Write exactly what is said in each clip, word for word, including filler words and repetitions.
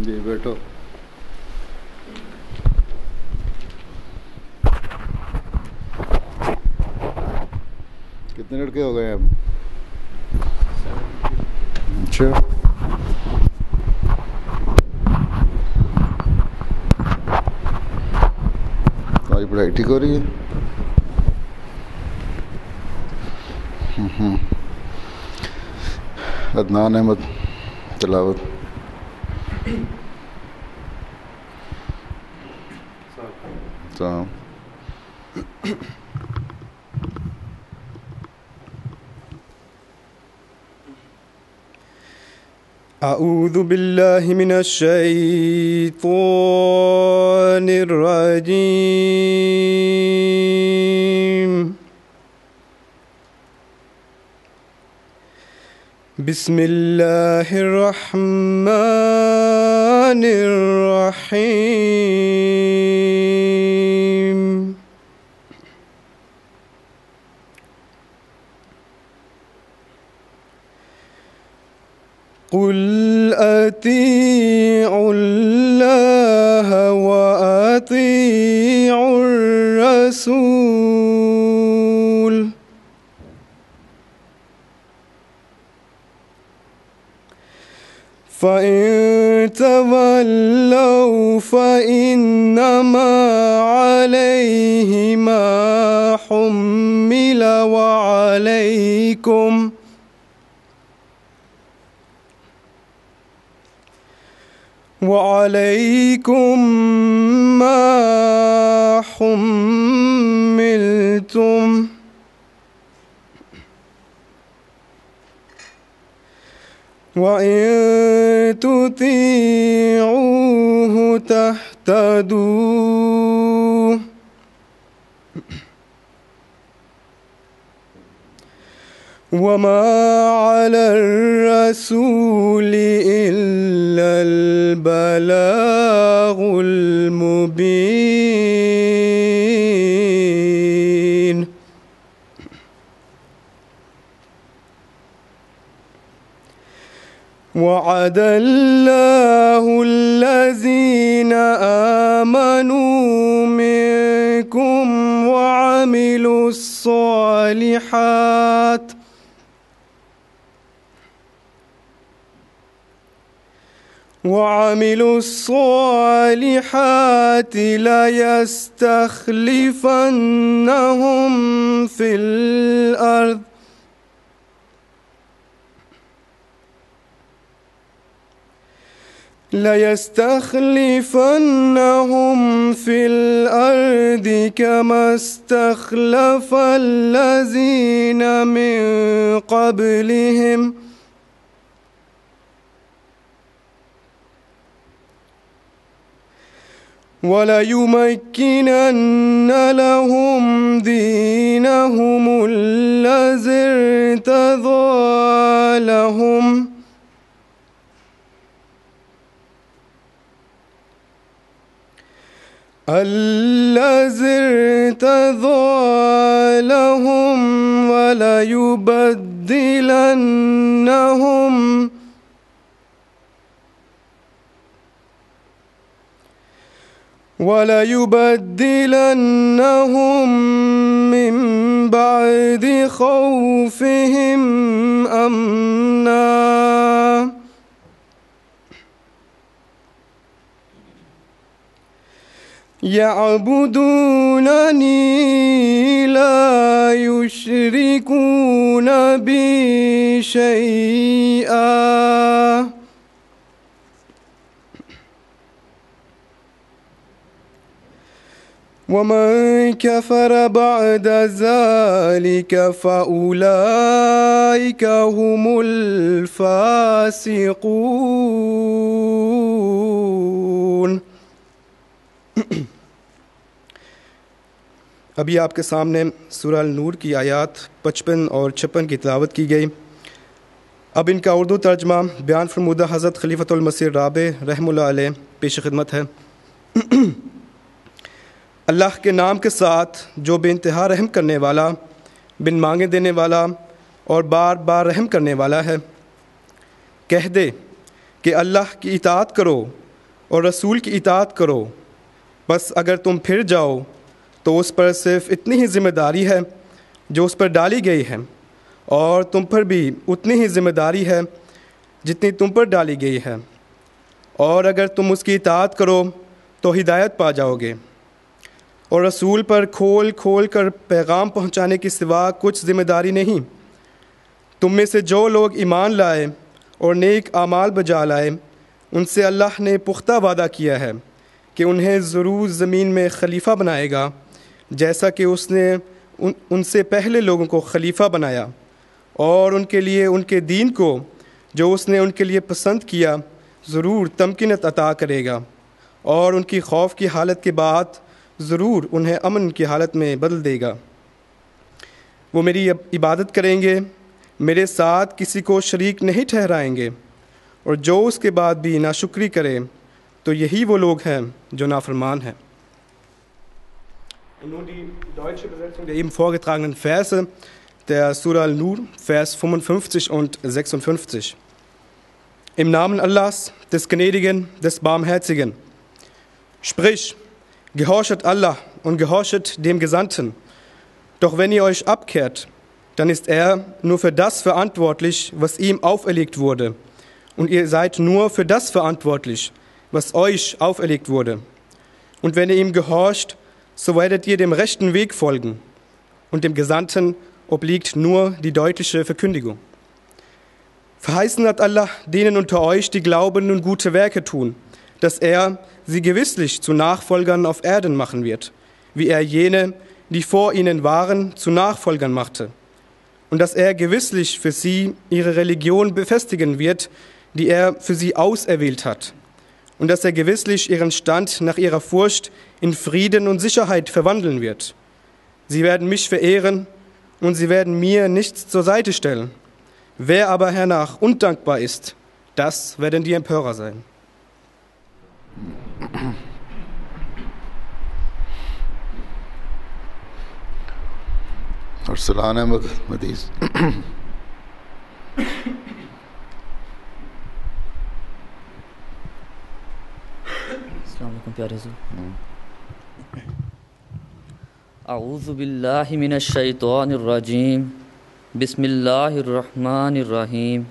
جی بیٹھو. کتنے لڑکے ہو گئے اب؟ اچھا. تمہاری پڑھائی ٹھیک ہو رہی ہے؟ عدنان احمد تلاوت. سلام. اعوذ باللہ من الشیطان الرجیم. بسم اللہ الرحمن الرحیم. قل اطیعوا اللہ واطیعوا الرسول فَإِن تَوَلَّوْا فَإِنَّمَا عَلَيْهِ مَا حُمِّلَ وَعَلَيْكُمْ وَعَلَيْكُمْ مَا حُمِّلْتُمْ وَإِن تُطِيعُوهُ تَهْتَدُوا وَمَا عَلَى الرَّسُولِ إِلَّا الْبَلَاغُ الْمُبِينُ. وعد الله الذين آمنوا منكم وعملوا الصالحات وعملوا الصالحات ليستخلفنهم في الأرض لَيَسْتَخْلِفَنَّهُمْ فِي الْأَرْضِ كَمَا اسْتَخْلَفَ الَّذِينَ مِنْ قَبْلِهِمْ وَلَيُمَكِّنَنَّ لَهُمْ دِينَهُمُ الَّذِي ارْتَضَىٰ لَهُمْ الَّذِي ارْتَضَىٰ لَهُمْ وَلَيُبَدِّلَنَّهُمْ وَلَيُبَدِّلَنَّهُمْ مِنْ بَعْدِ خَوْفِهِمْ أَمْنًا يَعْبُدُونَنِي لَا يُشْرِكُونَ بِي شَيْئًا وَمَنْ كَفَرَ بَعْدَ ذَلِكَ فَأُولَئِكَ هُمُ الْفَاسِقُونَ. ابھی آپ کے سامنے سورہ النور کی آیات پچپن اور چھپن کی تلاوت کی گئی. اب ان کا اردو ترجمہ بیان فرمودہ حضرت خلیفۃ المسیح رابع رحمہ اللہ علیہ پیش خدمت ہے. اللہ کے نام کے ساتھ جو بے انتہا رحم کرنے والا، بن مانگے دینے والا اور بار بار رحم کرنے والا ہے. کہہ دے کہ اللہ کی اطاعت کرو اور رسول کی اطاعت کرو، بس اگر تم پھر جاؤ تو اس پر صرف اتنی ہی ذمہ داری ہے جو اس پر ڈالی گئی ہے، اور تم پر بھی اتنی ہی ذمہ داری ہے جتنی تم پر ڈالی گئی ہے، اور اگر تم اس کی اطاعت کرو تو ہدایت پا جاؤ گے۔ اور رسول پر کھول کھول کر پیغام پہنچانے کے سوا کچھ ذمہ داری نہیں۔ تم میں سے جو لوگ ایمان لائے اور نیک اعمال بجا لائے، ان سے اللہ نے پختہ وعدہ کیا ہے کہ انہیں ضرور زمین میں خلیفہ بنائے گا، جیسا کہ اس نے ان ان سے پہلے لوگوں کو خلیفہ بنایا، اور ان کے لیے ان کے دین کو جو اس نے ان کے لیے پسند کیا ضرور تمکینت عطا کرے گا، اور ان کی خوف کی حالت کے بعد ضرور انہیں امن کی حالت میں بدل دے گا۔ وہ میری عبادت کریں گے، میرے ساتھ کسی کو شریک نہیں ٹھہرائیں گے، اور جو اس کے بعد بھی ناشکری کرے تو یہی وہ لوگ ہیں جو نافرمان ہیں۔ Und nun die deutsche Übersetzung der eben vorgetragenen Verse der Surah Al-Nur, Vers fünfundfünfzig und sechsundfünfzig. Im Namen Allahs, des Gnädigen, des Barmherzigen. Sprich, gehorchet Allah und gehorchet dem Gesandten. Doch wenn ihr euch abkehrt, dann ist er nur für das verantwortlich, was ihm auferlegt wurde. Und ihr seid nur für das verantwortlich, was euch auferlegt wurde. Und wenn ihr ihm gehorcht, so werdet ihr dem rechten Weg folgen. Und dem Gesandten obliegt nur die deutliche Verkündigung. Verheißen hat Allah denen unter euch, die glauben und gute Werke tun, dass er sie gewisslich zu Nachfolgern auf Erden machen wird, wie er jene, die vor ihnen waren, zu Nachfolgern machte. Und dass er gewisslich für sie ihre Religion befestigen wird, die er für sie auserwählt hat. Und dass er gewisslich ihren Stand nach ihrer Furcht in Frieden und Sicherheit verwandeln wird. Sie werden mich verehren und sie werden mir nichts zur Seite stellen. Wer aber hernach undankbar ist, das werden die Empörer sein. Arsalan Ahmad مدیس السلام علیکم پیارے حضور۔ اعوذ باللہ من الشیطان الرجیم، بسم اللہ الرحمن الرحیم۔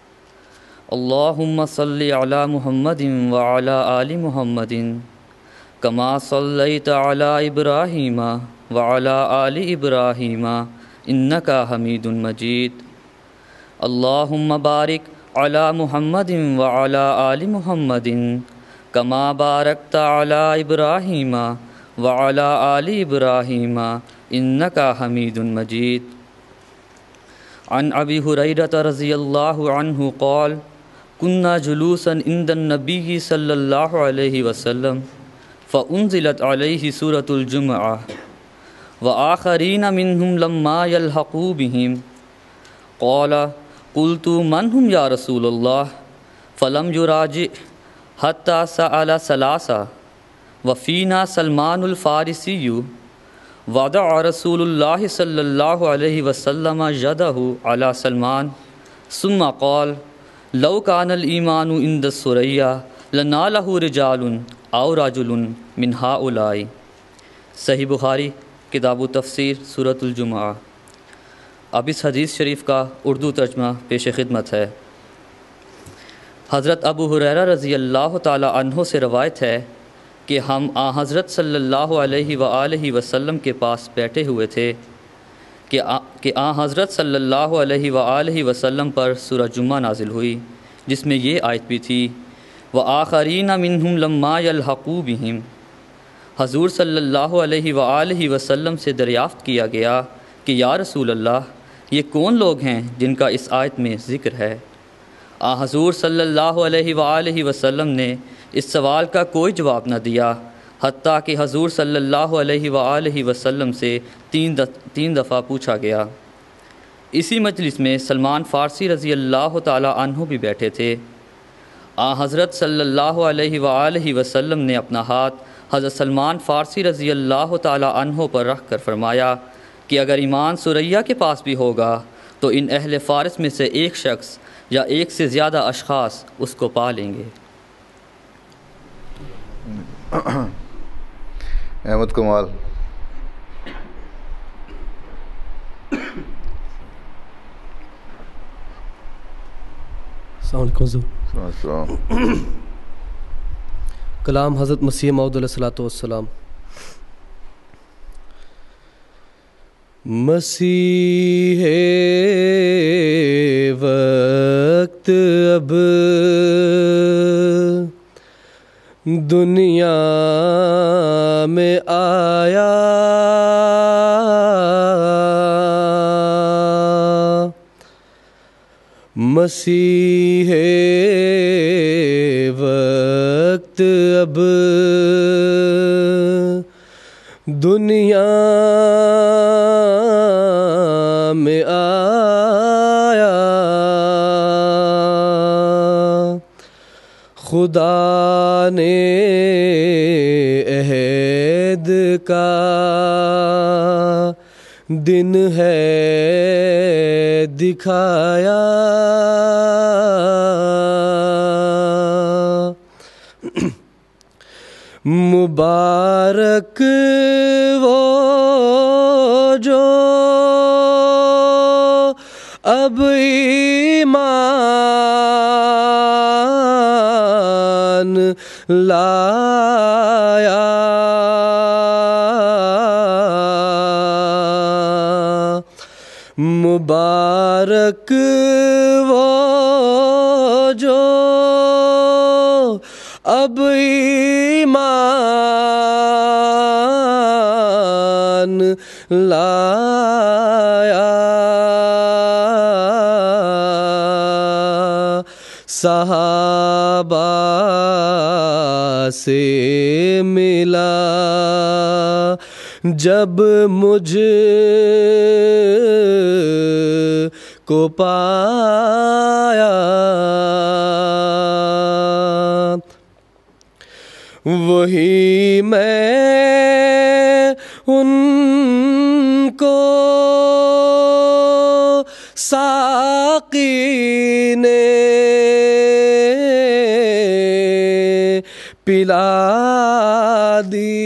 اللہم صلی علی محمد وعلی آل محمد کما صلیت علی ابراہیم وعلی آل ابراہیم انکا حمید مجید۔ اللہم بارک علی محمد وعلی آل محمد کما بارکت علی ابراہیم وعلی آل ابراہیم انکا حمید مجید۔ عن ابی ہریرہ رضی اللہ عنہ قال كنا جلوسا عند النبی صلی اللہ علیہ وسلم فانزلت علیہ سورة الجمعہ وآخرین منہم لما یلحقوا بہم قال قلت من هم یا رسول اللہ فلم یراجع حتی سأل ثلاثا وفینا سلمان الفارسی وضع رسول اللہ صلی اللہ علیہ وسلم یدہ علی سلمان ثم قال لو کان الایمان عند الثریا لنالہ رجال او رجل من ہؤلاء۔ صحیح بخاری کتاب و تفسیر سورۃ الجمعہ۔ اب اس حدیث شریف کا اردو ترجمہ پیش خدمت ہے۔ حضرت ابو ہریرہ رضی اللہ تعالی عنہ سے روایت ہے کہ ہم آ حضرت صلی اللہ علیہ وآلہ وسلم کے پاس بیٹھے ہوئے تھے کہ آ کہ آ حضرت صلی اللہ علیہ وآلہ وسلم پر سورہ جمعہ نازل ہوئی، جس میں یہ آیت بھی تھی وآخرین منہم لما یلحقوا بہم۔ حضور صلی اللہ علیہ وآلہ وسلم سے دریافت کیا گیا کہ یا رسول اللہ، یہ کون لوگ ہیں جن کا اس آیت میں ذکر ہے؟ آ حضور صلی اللہ علیہ وآلہ وسلم نے اس سوال کا کوئی جواب نہ دیا، حتیٰ کہ حضور صلی اللہ علیہ وآلہ وسلم سے تین تین دفعہ پوچھا گیا۔ اسی مجلس میں سلمان فارسی رضی اللہ تعالی عنہ بھی بیٹھے تھے۔ آ حضرت صلی اللہ علیہ وآلہ وسلم نے اپنا ہاتھ حضرت سلمان فارسی رضی اللہ تعالی عنہ پر رکھ کر فرمایا کہ اگر ایمان ثریا کے پاس بھی ہوگا تو ان اہل فارس میں سے ایک شخص یا ایک سے زیادہ اشخاص اس کو پا لیں گے۔ احمد کمال. السلام علیکم حضور. السلام. کلام حضرت مسیح موعود علیہ الصلوۃ والسلام. مسیح وقت اب دنیا میں آیا، مسیح وقت اب دنیا میں آیا، خدا نے عہد کا دن ہے دکھایا، مبارک وہ جو اب ایمان لایا، مبارک وہ جو اب ایمان لایا، صحابہ سے ملا جب مجھ کو پایا، وہی میں ان کو ساقی نے پلا دی،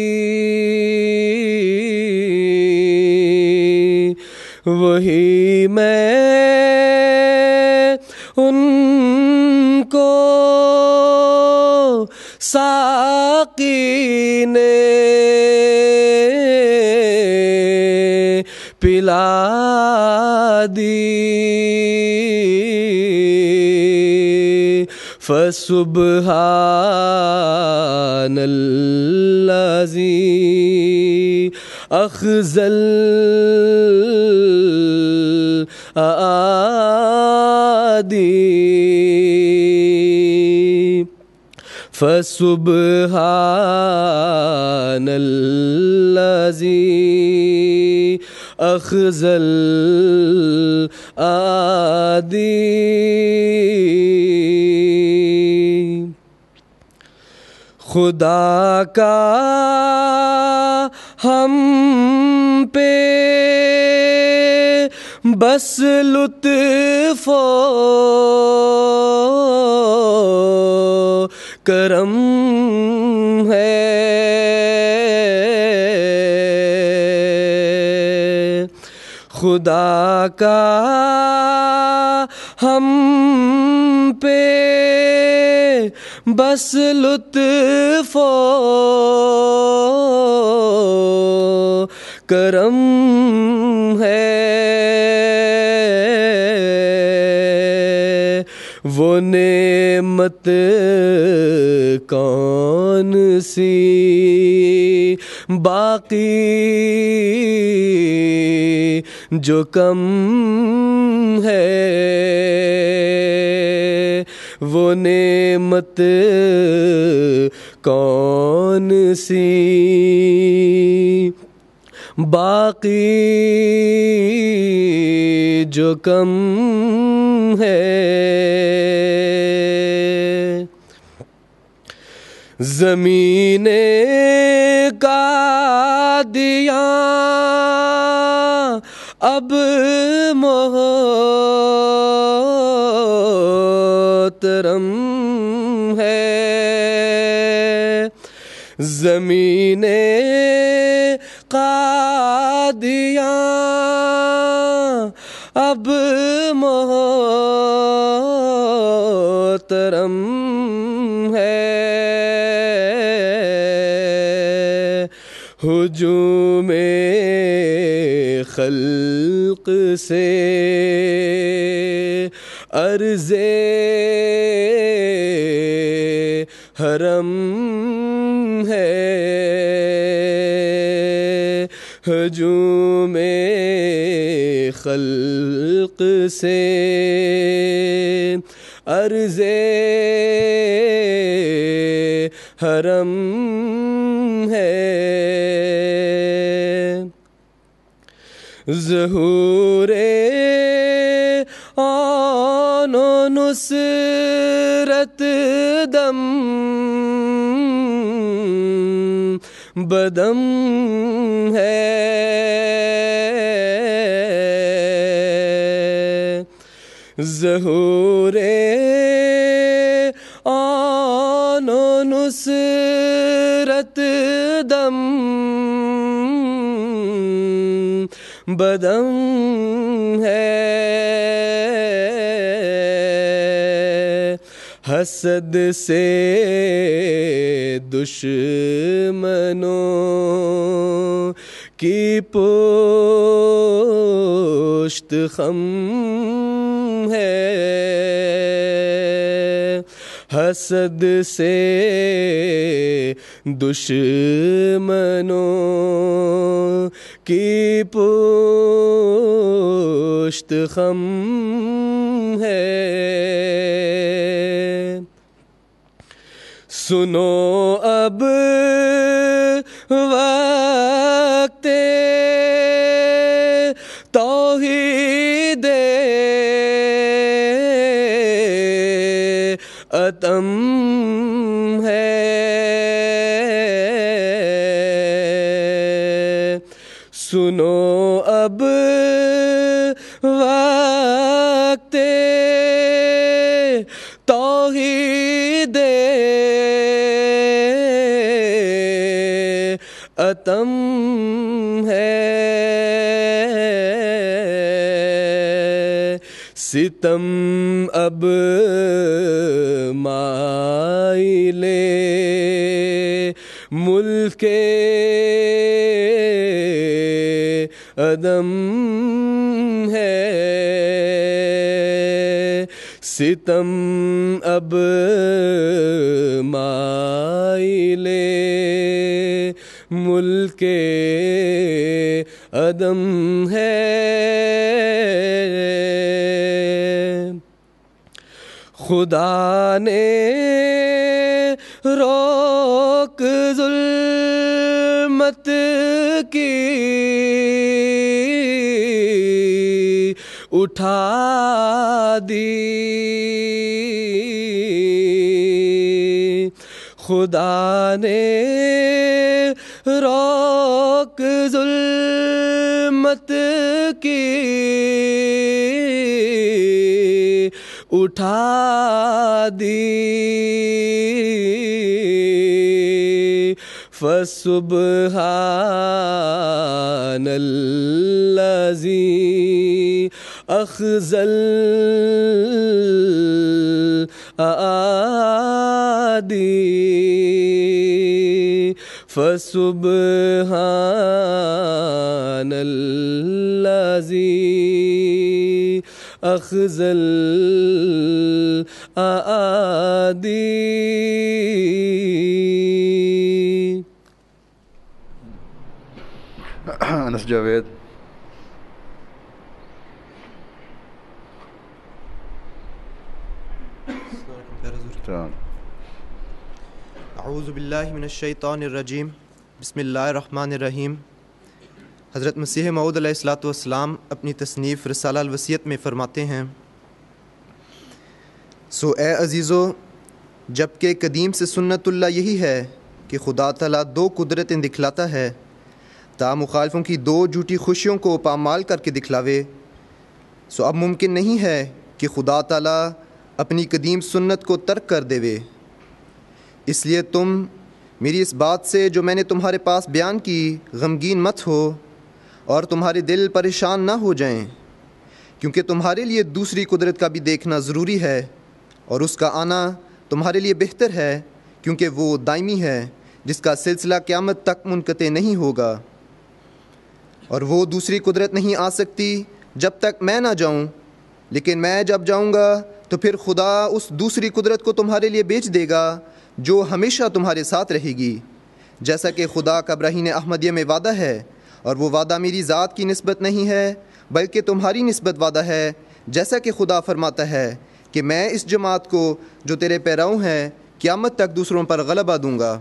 وہی میں ان کو ساقی نے پلا دی، فسبحان الذی اخذل آدی، فسبحان الذی اخذل آدی، خدا کا ہم پہ بس لطف و کرم ہے، خدا کا ہم پہ بس لطف و کرم ہے، وہ نعمت کون سی باقی جو کم ہے، وہ نعمت کون سی باقی جو کم ہے، زمین کا دیا اب محترم ہے، زمین قادیاں اب محترم ہے، ہجوم خلق سے عرض حرم ہے، ہجوم خلق سے عرض حرم ہے، ظہور آن و نصرت دم بدم ہے، ظہور آن و نصرت دم بدم ہے، حسد سے دشمنوں کی پشت خم ہے، حسد سے دشمنوں کی پشت خم ہے، سنو اب وقت توحید اتم ہے، سنو اب وقت توحید اتم ہے، ستم اب مائل ملک عدم ہے، ستم اب مائل ملک عدم ہے، خدا نے روک ظلمت کی اٹھا دی، خدا نے روک ظلمت کی اٹھا دی، فسبحان الذی اخزل اعادی، فسبحان الذی اخزل اعادی۔ انس جاوید۔ اعوذ باللہ من الشیطان الرجیم، بسم اللہ الرحمن الرحیم۔ حضرت مسیح موعود علیہ الصلاۃ والسلام اپنی تصنیف رسالہ الوصیت میں فرماتے ہیں، سو اے عزیزو، جب کہ قدیم سے سنت اللہ یہی ہے کہ خدا تعالیٰ دو قدرتیں دکھلاتا ہے تا مخالفوں کی دو جھوٹی خوشیوں کو پامال کر کے دکھلاوے، سو اب ممکن نہیں ہے کہ خدا تعالیٰ اپنی قدیم سنت کو ترک کر دے، اس لیے تم میری اس بات سے جو میں نے تمہارے پاس بیان کی غمگین مت ہو اور تمہارے دل پریشان نہ ہو جائیں، کیونکہ تمہارے لیے دوسری قدرت کا بھی دیکھنا ضروری ہے، اور اس کا آنا تمہارے لیے بہتر ہے، کیونکہ وہ دائمی ہے جس کا سلسلہ قیامت تک منقطع نہیں ہوگا، اور وہ دوسری قدرت نہیں آ سکتی جب تک میں نہ جاؤں، لیکن میں جب جاؤں گا تو پھر خدا اس دوسری قدرت کو تمہارے لیے بھیج دے گا جو ہمیشہ تمہارے ساتھ رہے گی، جیسا کہ خدا کا براہین احمدیہ میں وعدہ ہے، اور وہ وعدہ میری ذات کی نسبت نہیں ہے بلکہ تمہاری نسبت وعدہ ہے، جیسا کہ خدا فرماتا ہے کہ میں اس جماعت کو جو تیرے پیراؤں ہیں قیامت تک دوسروں پر غلبہ دوں گا۔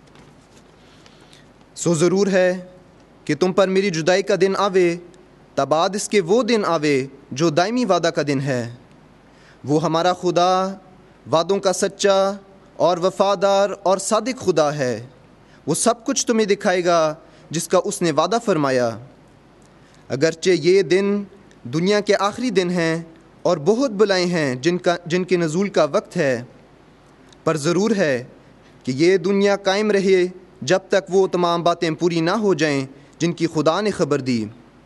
سو ضرور ہے کہ تم پر میری جدائی کا دن آوے، تبعد اس کے وہ دن آوے جو دائمی وعدہ کا دن ہے۔ وہ ہمارا خدا وعدوں کا سچا اور وفادار اور صادق خدا ہے، وہ سب کچھ تمہیں دکھائے گا جس کا اس نے وعدہ فرمایا۔ اگرچہ یہ دن دنیا کے آخری دن ہیں اور بہت بلائیں ہیں جن کا جن کے نزول کا وقت ہے، پر ضرور ہے کہ یہ دنیا قائم رہے جب تک وہ تمام باتیں پوری نہ ہو جائیں جن کی خدا نے خبر دی۔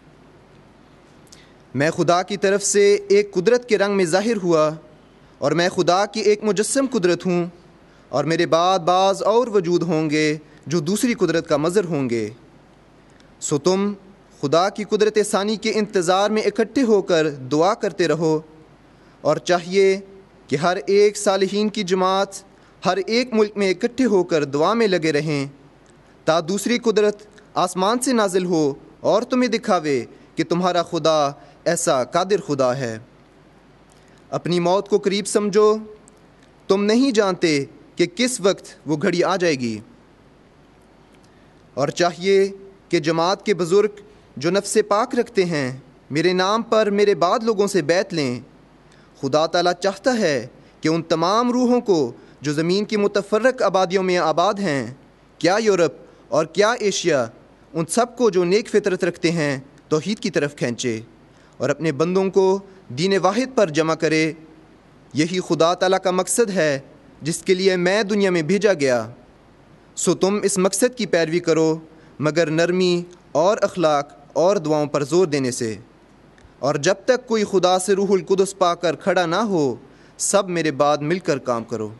میں خدا کی طرف سے ایک قدرت کے رنگ میں ظاہر ہوا، اور میں خدا کی ایک مجسم قدرت ہوں، اور میرے بعد بعض اور وجود ہوں گے جو دوسری قدرت کا مظہر ہوں گے۔ سو تم خدا کی قدرت ثانی کے انتظار میں اکٹھے ہو کر دعا کرتے رہو، اور چاہیے کہ ہر ایک صالحین کی جماعت ہر ایک ملک میں اکٹھے ہو کر دعا میں لگے رہیں، تا دوسری قدرت آسمان سے نازل ہو اور تمہیں دکھاوے کہ تمہارا خدا ایسا قادر خدا ہے۔ اپنی موت کو قریب سمجھو، تم نہیں جانتے کہ کس وقت وہ گھڑی آ جائے گی، اور چاہیے کہ جماعت کے بزرگ جو نفس پاک رکھتے ہیں میرے نام پر میرے بعد لوگوں سے بیعت لیں۔ خدا تعالیٰ چاہتا ہے کہ ان تمام روحوں کو جو زمین کی متفرق آبادیوں میں آباد ہیں، کیا یورپ اور کیا ایشیا، ان سب کو جو نیک فطرت رکھتے ہیں توحید کی طرف کھینچے، اور اپنے بندوں کو دین واحد پر جمع کرے۔ یہی خدا تعالیٰ کا مقصد ہے جس کے لیے میں دنیا میں بھیجا گیا۔ سو تم اس مقصد کی پیروی کرو، مگر نرمی اور اخلاق اور دعاؤں پر زور دینے سے، اور جب تک کوئی خدا سے روح القدس پا کر کھڑا نہ ہو، سب میرے بعد مل کر کام کرو۔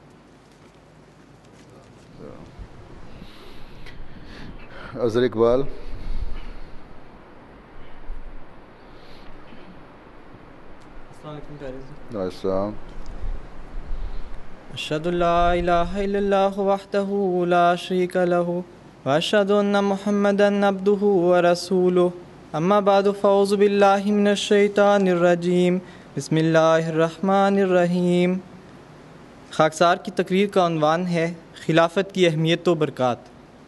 اظہر اقبال۔ السلام۔ اشہد ان لا الہ الا اللہ وحدہ لا شریک لہ واشہد ان محمدا عبدہ ورسولہ، اما بعد فاعوذ باللہ من الشیطان الرجیم، بسم اللہ الرحمن الرحیم۔ خاکسار کی تقریر کا عنوان ہے خلافت کی اہمیت و برکات۔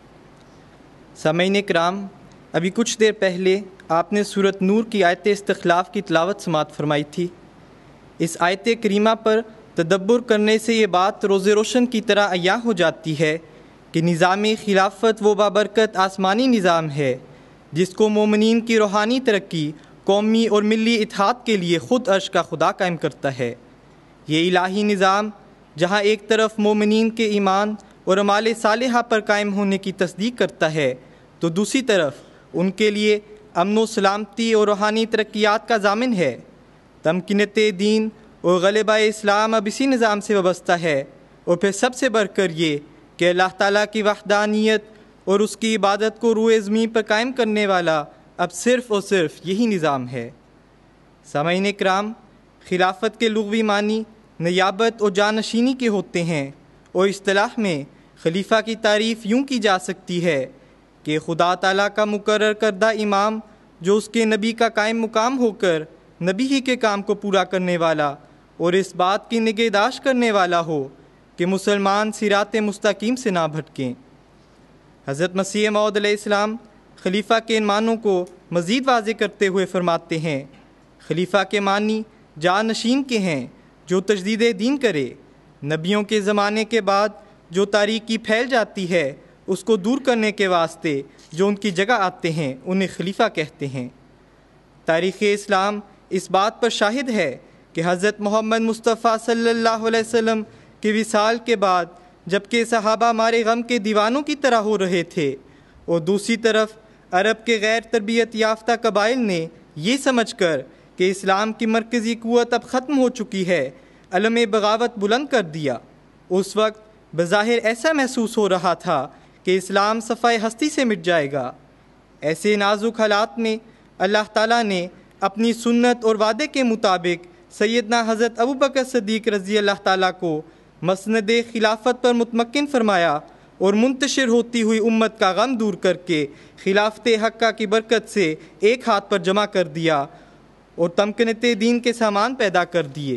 سامعین کرام، ابھی کچھ دیر پہلے آپ نے سورۃ نور کی آیت استخلاف کی تلاوت سماعت فرمائی تھی۔ اس آیت کریمہ پر تدبر کرنے سے یہ بات روز روشن کی طرح عیاں ہو جاتی ہے کہ نظام خلافت وہ بابرکت آسمانی نظام ہے جس کو مومنین کی روحانی ترقی، قومی اور ملی اتحاد کے لیے خود عرش کا خدا قائم کرتا ہے۔ یہ الہی نظام جہاں ایک طرف مومنین کے ایمان اور اعمال صالحہ پر قائم ہونے کی تصدیق کرتا ہے، تو دوسری طرف ان کے لیے امن و سلامتی اور روحانی ترقیات کا ضامن ہے۔ تمکینت دین اور غلبہ اسلام اب اسی نظام سے وابستہ ہے، اور پھر سب سے بڑھ کر یہ کہ اللہ تعالیٰ کی وحدانیت اور اس کی عبادت کو روئے زمین پر قائم کرنے والا اب صرف اور صرف یہی نظام ہے۔ سامعین کرام، خلافت کے لغوی معنی نیابت اور جانشینی کے ہوتے ہیں، اور اصطلاح میں خلیفہ کی تعریف یوں کی جا سکتی ہے کہ خدا تعالیٰ کا مقرر کردہ امام جو اس کے نبی کا قائم مقام ہو کر نبی ہی کے کام کو پورا کرنے والا اور اس بات کی نگہداشت کرنے والا ہو کہ مسلمان صراط مستقیم سے نہ بھٹکیں۔ حضرت مسیح موعود علیہ السلام خلیفہ کے ان معنوں کو مزید واضح کرتے ہوئے فرماتے ہیں، خلیفہ کے معنی جانشین کے ہیں جو تجدید دین کرے، نبیوں کے زمانے کے بعد جو تاریکی پھیل جاتی ہے اس کو دور کرنے کے واسطے جو ان کی جگہ آتے ہیں انہیں خلیفہ کہتے ہیں۔ تاریخ اسلام اس بات پر شاہد ہے کہ حضرت محمد مصطفیٰ صلی اللہ علیہ وسلم کے وصال کے بعد جبکہ صحابہ ہمارے غم کے دیوانوں کی طرح ہو رہے تھے، اور دوسری طرف عرب کے غیر تربیت یافتہ قبائل نے یہ سمجھ کر کہ اسلام کی مرکزی قوت اب ختم ہو چکی ہے علم بغاوت بلند کر دیا۔ اس وقت بظاہر ایسا محسوس ہو رہا تھا کہ اسلام صفحہ ہستی سے مٹ جائے گا۔ ایسے نازک حالات میں اللہ تعالیٰ نے اپنی سنت اور وعدے کے مطابق سیدنا حضرت ابوبکر صدیق رضی اللہ تعالیٰ کو مسند خلافت پر متمکن فرمایا اور منتشر ہوتی ہوئی امت کا غم دور کر کے خلافت حقہ کی برکت سے ایک ہاتھ پر جمع کر دیا اور تمکنت دین کے سامان پیدا کر دیے۔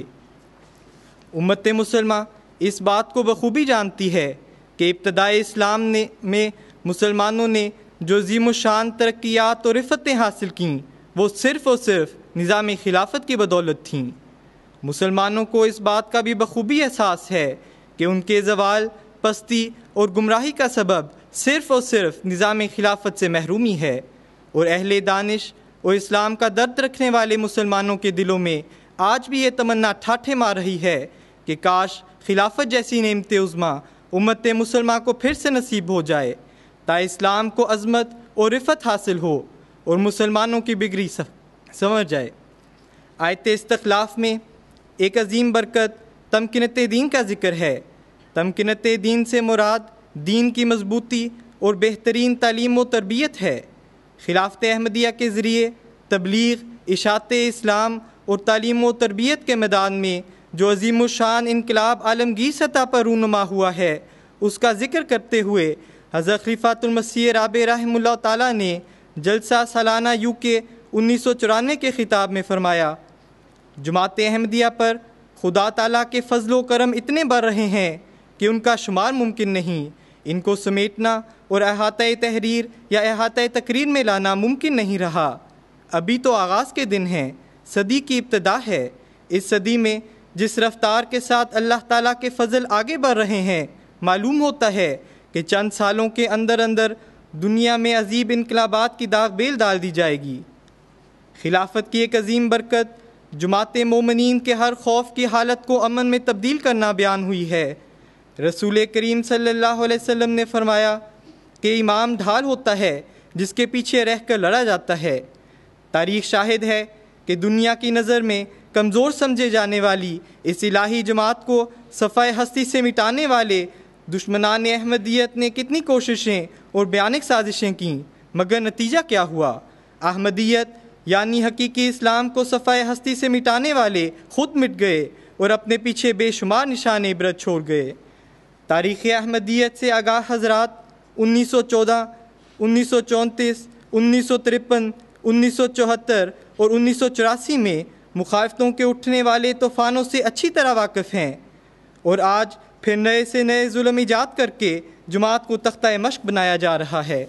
امت مسلمہ اس بات کو بخوبی جانتی ہے کہ ابتدائے اسلام نے میں مسلمانوں نے جو عظیم الشان ترقیات اور رفتیں حاصل کیں وہ صرف اور صرف نظام خلافت کی بدولت تھیں۔ مسلمانوں کو اس بات کا بھی بخوبی احساس ہے کہ ان کے زوال، پستی اور گمراہی کا سبب صرف اور صرف نظام خلافت سے محرومی ہے، اور اہل دانش اور اسلام کا درد رکھنے والے مسلمانوں کے دلوں میں آج بھی یہ تمنا ٹھاٹھے مار رہی ہے کہ کاش خلافت جیسی نعمت عظمیٰ امت مسلمہ کو پھر سے نصیب ہو جائے، تا اسلام کو عظمت اور رفت حاصل ہو اور مسلمانوں کی بگڑی سمجھ جائے۔ آیت استخلاف میں ایک عظیم برکت تمکنت دین کا ذکر ہے۔ تمکنت دین سے مراد دین کی مضبوطی اور بہترین تعلیم و تربیت ہے۔ خلافت احمدیہ کے ذریعے تبلیغ، اشاعت اسلام اور تعلیم و تربیت کے میدان میں جو عظیم الشان انقلاب عالمگیر سطح پر رونما ہوا ہے، اس کا ذکر کرتے ہوئے حضرت خلیفۃ المسیح رابع رحمہ اللہ تعالیٰ نے جلسہ سالانہ یو کے انیس سو چورانوے کے خطاب میں فرمایا، جماعت احمدیہ پر خدا تعالیٰ کے فضل و کرم اتنے بڑھ رہے ہیں کہ ان کا شمار ممکن نہیں، ان کو سمیٹنا اور احاطہ تحریر یا احاطہ تقریر میں لانا ممکن نہیں رہا۔ ابھی تو آغاز کے دن ہیں، صدی کی ابتدا ہے۔ اس صدی میں جس رفتار کے ساتھ اللہ تعالیٰ کے فضل آگے بڑھ رہے ہیں، معلوم ہوتا ہے کہ چند سالوں کے اندر اندر دنیا میں عظیم انقلابات کی داغ بیل ڈال دی جائے گی۔ خلافت کی ایک عظیم برکت جماعت مومنین کے ہر خوف کی حالت کو امن میں تبدیل کرنا بیان ہوئی ہے۔ رسول کریم صلی اللہ علیہ وسلم نے فرمایا کہ امام ڈھال ہوتا ہے جس کے پیچھے رہ کر لڑا جاتا ہے۔ تاریخ شاہد ہے کہ دنیا کی نظر میں کمزور سمجھے جانے والی اس الہی جماعت کو صفحہ ہستی سے مٹانے والے دشمنان احمدیت نے کتنی کوششیں اور بیانک سازشیں کیں، مگر نتیجہ کیا ہوا؟ احمدیت یعنی حقیقی اسلام کو صفحہ ہستی سے مٹانے والے خود مٹ گئے اور اپنے پیچھے بے شمار نشان عبرت چھوڑ گئے۔ تاریخ احمدیت سے آگاہ حضرات انیس سو چودہ، انیس سو چونتیس، انیس سو ترپن، انیس سو چوہتر اور انیس سو چوراسی میں مخالفتوں کے اٹھنے والے طوفانوں سے اچھی طرح واقف ہیں، اور آج پھر نئے سے نئے ظلم ایجاد کر کے جماعت کو تختہ مشق بنایا جا رہا ہے۔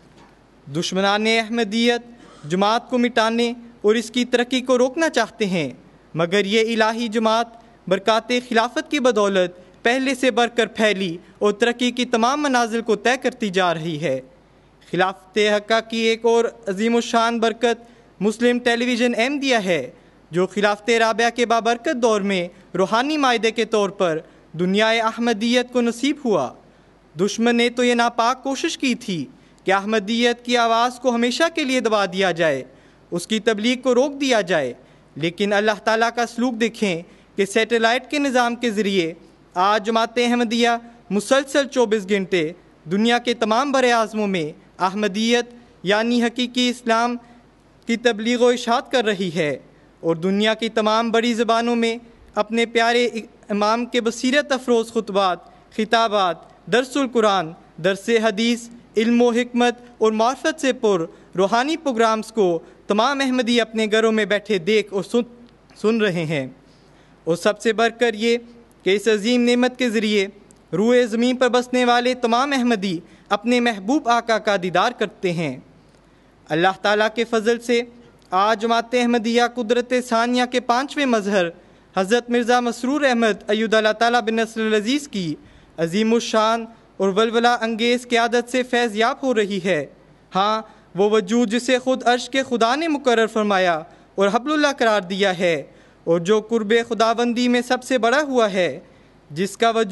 دشمنان احمدیت جماعت کو مٹانے اور اس کی ترقی کو روکنا چاہتے ہیں، مگر یہ الہی جماعت برکات خلافت کی بدولت پہلے سے بڑھ کر پھیلی اور ترقی کی تمام منازل کو طے کرتی جا رہی ہے۔ خلافت حقہ کی ایک اور عظیم الشان برکت مسلم ٹیلی ویژن احمدیہ ہے، جو خلافت رابعہ کے بابرکت دور میں روحانی معاہدے کے طور پر دنیا احمدیت کو نصیب ہوا۔ دشمن نے تو یہ ناپاک کوشش کی تھی کہ احمدیت کی آواز کو ہمیشہ کے لیے دبا دیا جائے، اس کی تبلیغ کو روک دیا جائے، لیکن اللہ تعالیٰ کا سلوک دیکھیں کہ سیٹلائٹ کے نظام کے ذریعے آج جماعت احمدیہ مسلسل چوبیس گھنٹے دنیا کے تمام بر اعظموں میں احمدیت یعنی حقیقی اسلام کی تبلیغ و اشاعت کر رہی ہے، اور دنیا کی تمام بڑی زبانوں میں اپنے پیارے امام کے بصیرت افروز خطبات، خطابات، درس القرآن، درس حدیث، علم و حکمت اور معرفت سے پر روحانی پروگرامز کو تمام احمدی اپنے گھروں میں بیٹھے دیکھ اور سن سن رہے ہیں۔ اور سب سے بڑھ کر یہ کہ اس عظیم نعمت کے ذریعے روئے زمین پر بسنے والے تمام احمدی اپنے محبوب آقا کا دیدار کرتے ہیں۔ اللہ تعالیٰ کے فضل سے آج جماعت احمدیہ قدرت ثانیہ کے پانچویں مظہر حضرت مرزا مسرور احمد ایود اللہ تعالیٰ بن نصر العزیز کی عظیم الشان اور ولولہ انگیز قیادت سے فیض یاب ہو رہی ہے۔ ہاں، وہ وجود جسے خود عرش کے خدا نے مقرر فرمایا اور حبل اللہ قرار دیا ہے، اور جو قرب خداوندی میں سب سے بڑا ہوا ہے، جس کا وجود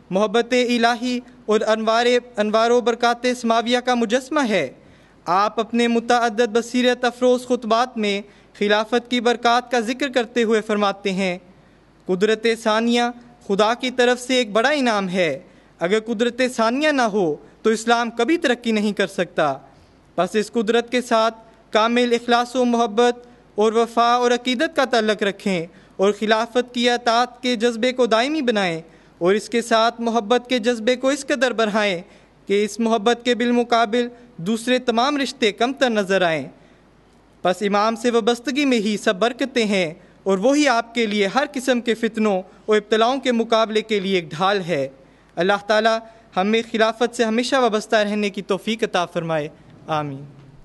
محبت الہی اور انوار انوار و برکات سماویہ کا مجسمہ ہے۔ آپ اپنے متعدد بصیرت افروز خطبات میں خلافت کی برکات کا ذکر کرتے ہوئے فرماتے ہیں، قدرت ثانیہ خدا کی طرف سے ایک بڑا انعام ہے۔ اگر قدرت ثانیہ نہ ہو تو اسلام کبھی ترقی نہیں کر سکتا۔ بس اس قدرت کے ساتھ کامل اخلاص و محبت اور وفا اور عقیدت کا تعلق رکھیں اور خلافت کی اطاعت کے جذبے کو دائمی بنائیں، اور اس کے ساتھ محبت کے جذبے کو اس قدر بڑھائیں کہ اس محبت کے بالمقابل دوسرے تمام رشتے کمتر نظر آئیں۔ بس امام سے وابستگی میں ہی سب برکتیں ہیں، اور وہی آپ کے لیے ہر قسم کے فتنوں اور ابتلاؤں کے مقابلے کے لیے ایک ڈھال ہے۔ اللہ تعالی ہمیں خلافت سے ہمیشہ وابستہ رہنے کی توفیق عطا فرمائے، آمین۔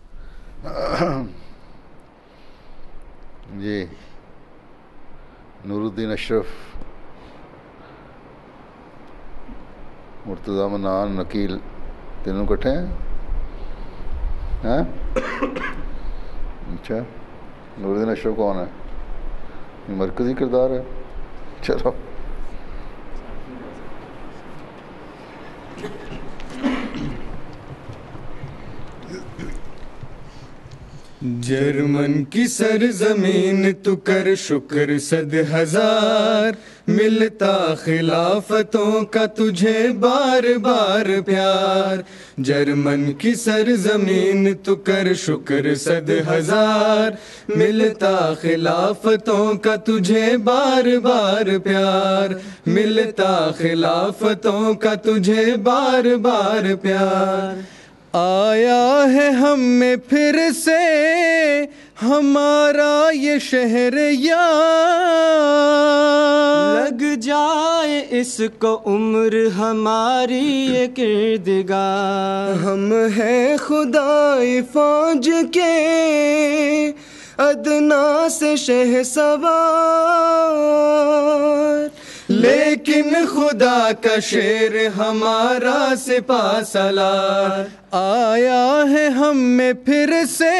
جی نور الدین اشرف، مرتضیٰ منان، نکیل، تینوں کٹھے ہیں؟ ہاں اچھا، نور الدین اشرف کون ہے؟ مرکزی کردار ہے، چلو۔ جرمن کی سرزمین تو کر شکر صد ہزار، ملتا خلافتوں کا تجھے بار بار پیار۔ جرمن کی سرزمین تو کر شکر صد ہزار، ملتا خلافتوں کا تجھے بار بار پیار، ملتا خلافتوں کا تجھے بار بار پیار۔ آیا ہے ہم میں پھر سے ہمارا یہ شہر یار، لگ جائے اس کو عمر ہماری یہ کردگار۔ ہم ہیں خدائی فوج کے ادنا سے شہ سوار، لیکن خدا کا شیر ہمارا سپاہ سالار۔ آیا ہے ہم میں پھر سے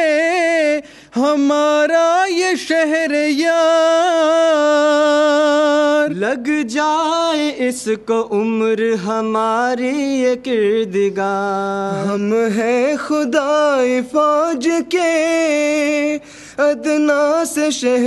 ہمارا یہ شہر یار، لگ جائے اس کو عمر ہماری یہ کردگار۔ ہم ہیں خدائی فوج کے ادنا سے شہ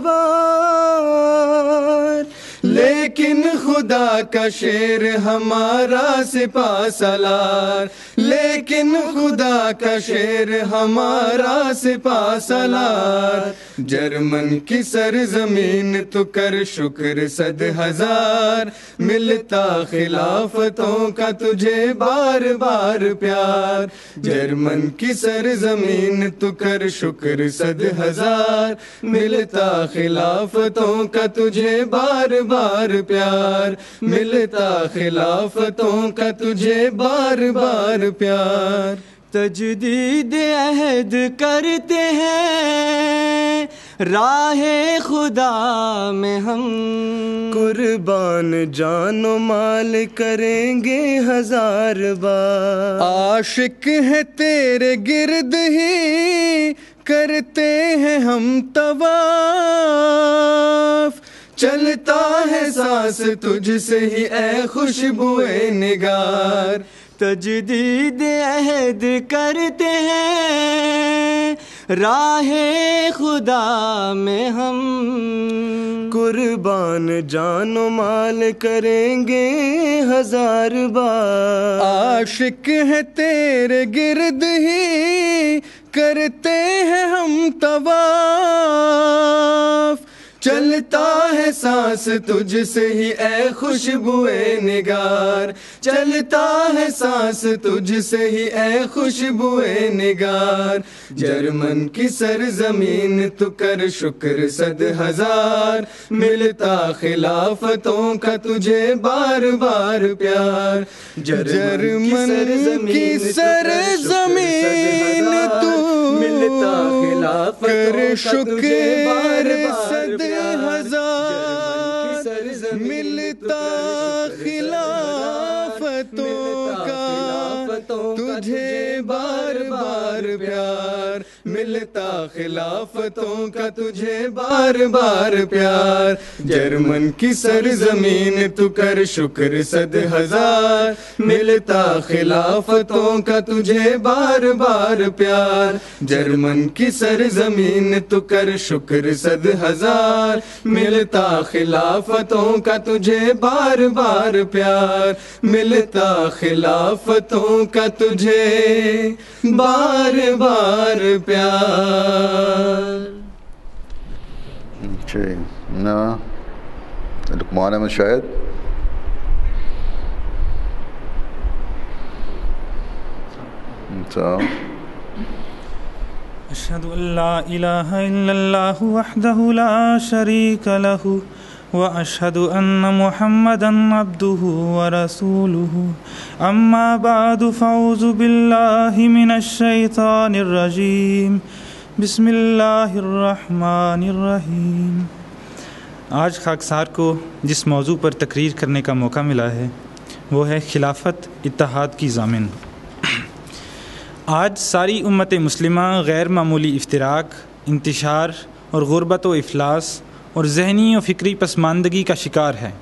سوار، لیکن خدا کا شیر ہمارا سپاہ سالار، لیکن خدا کا شیر ہمارا سپاہ سالار۔ جرمن کی سرزمین تو کر شکر صد ہزار، ملتا خلافتوں کا تجھے بار بار پیار۔ جرمن کی سرزمین تو کر شکر صد ہزار، ملتا خلافتوں کا تجھے بار بار پیار، ملتا خلافتوں کا تجھے بار بار پیار۔ تجدید عہد کرتے ہیں راہ خدا میں ہم، قربان جان و مال کریں گے ہزار بار۔ عاشق ہے تیرے گرد ہی کرتے ہیں ہم طواف، چلتا ہے سانس تجھ سے ہی اے خوشبوئے نگار۔ تجدید عہد کرتے ہیں راہ خدا میں ہم، قربان جان و مال کریں گے ہزار بار۔ عاشق ہے تیرے گرد ہی کرتے ہیں ہم طواف، چلتا ہے سانس تجھ سے ہی اے خوشبوئے نگار، چلتا ہے سانس تجھ سے ہی اے خوشبوئے نگار۔ جرمن کی سرزمین تو کر شکر صد ہزار، ملتا خلافتوں کا تجھے بار بار پیار۔ جرمن کی سرزمین تو ملتا خلافتوں کا تجھے بار بار ہزار، ملتا خلافتوں کا تجھے بار بار پیار، ملتا خلافتوں کا تجھے بار بار پیار، جرمن کی سرزمین تو کر شکر صد ہزار، ملتا خلافتوں کا تجھے بار بار پیار، جرمن کی سرزمین تو کر شکر صد ہزار، ملتا خلافتوں کا تجھے بار بار پیار، ملتا خلافتوں کا تجھے بار بار پیار۔ جی نا لقمان احمد شاہد۔ اچھا أشهد أن لا إله إلا الله وحده لا شريك له وأشهد أن محمدا عبده ورسوله أما بعد فأعوذ بالله من الشيطان الرجيم بسم الله الرحمن الرحيم۔ آج خاکسار کو جس موضوع پر تقریر کرنے کا موقع ملا ہے وہ ہے خلافت اتحاد کی ضامن۔ آج ساری امت مسلمہ غیر معمولی افتراق، انتشار اور غربت و افلاس اور ذہنی و فکری پسماندگی کا شکار ہے۔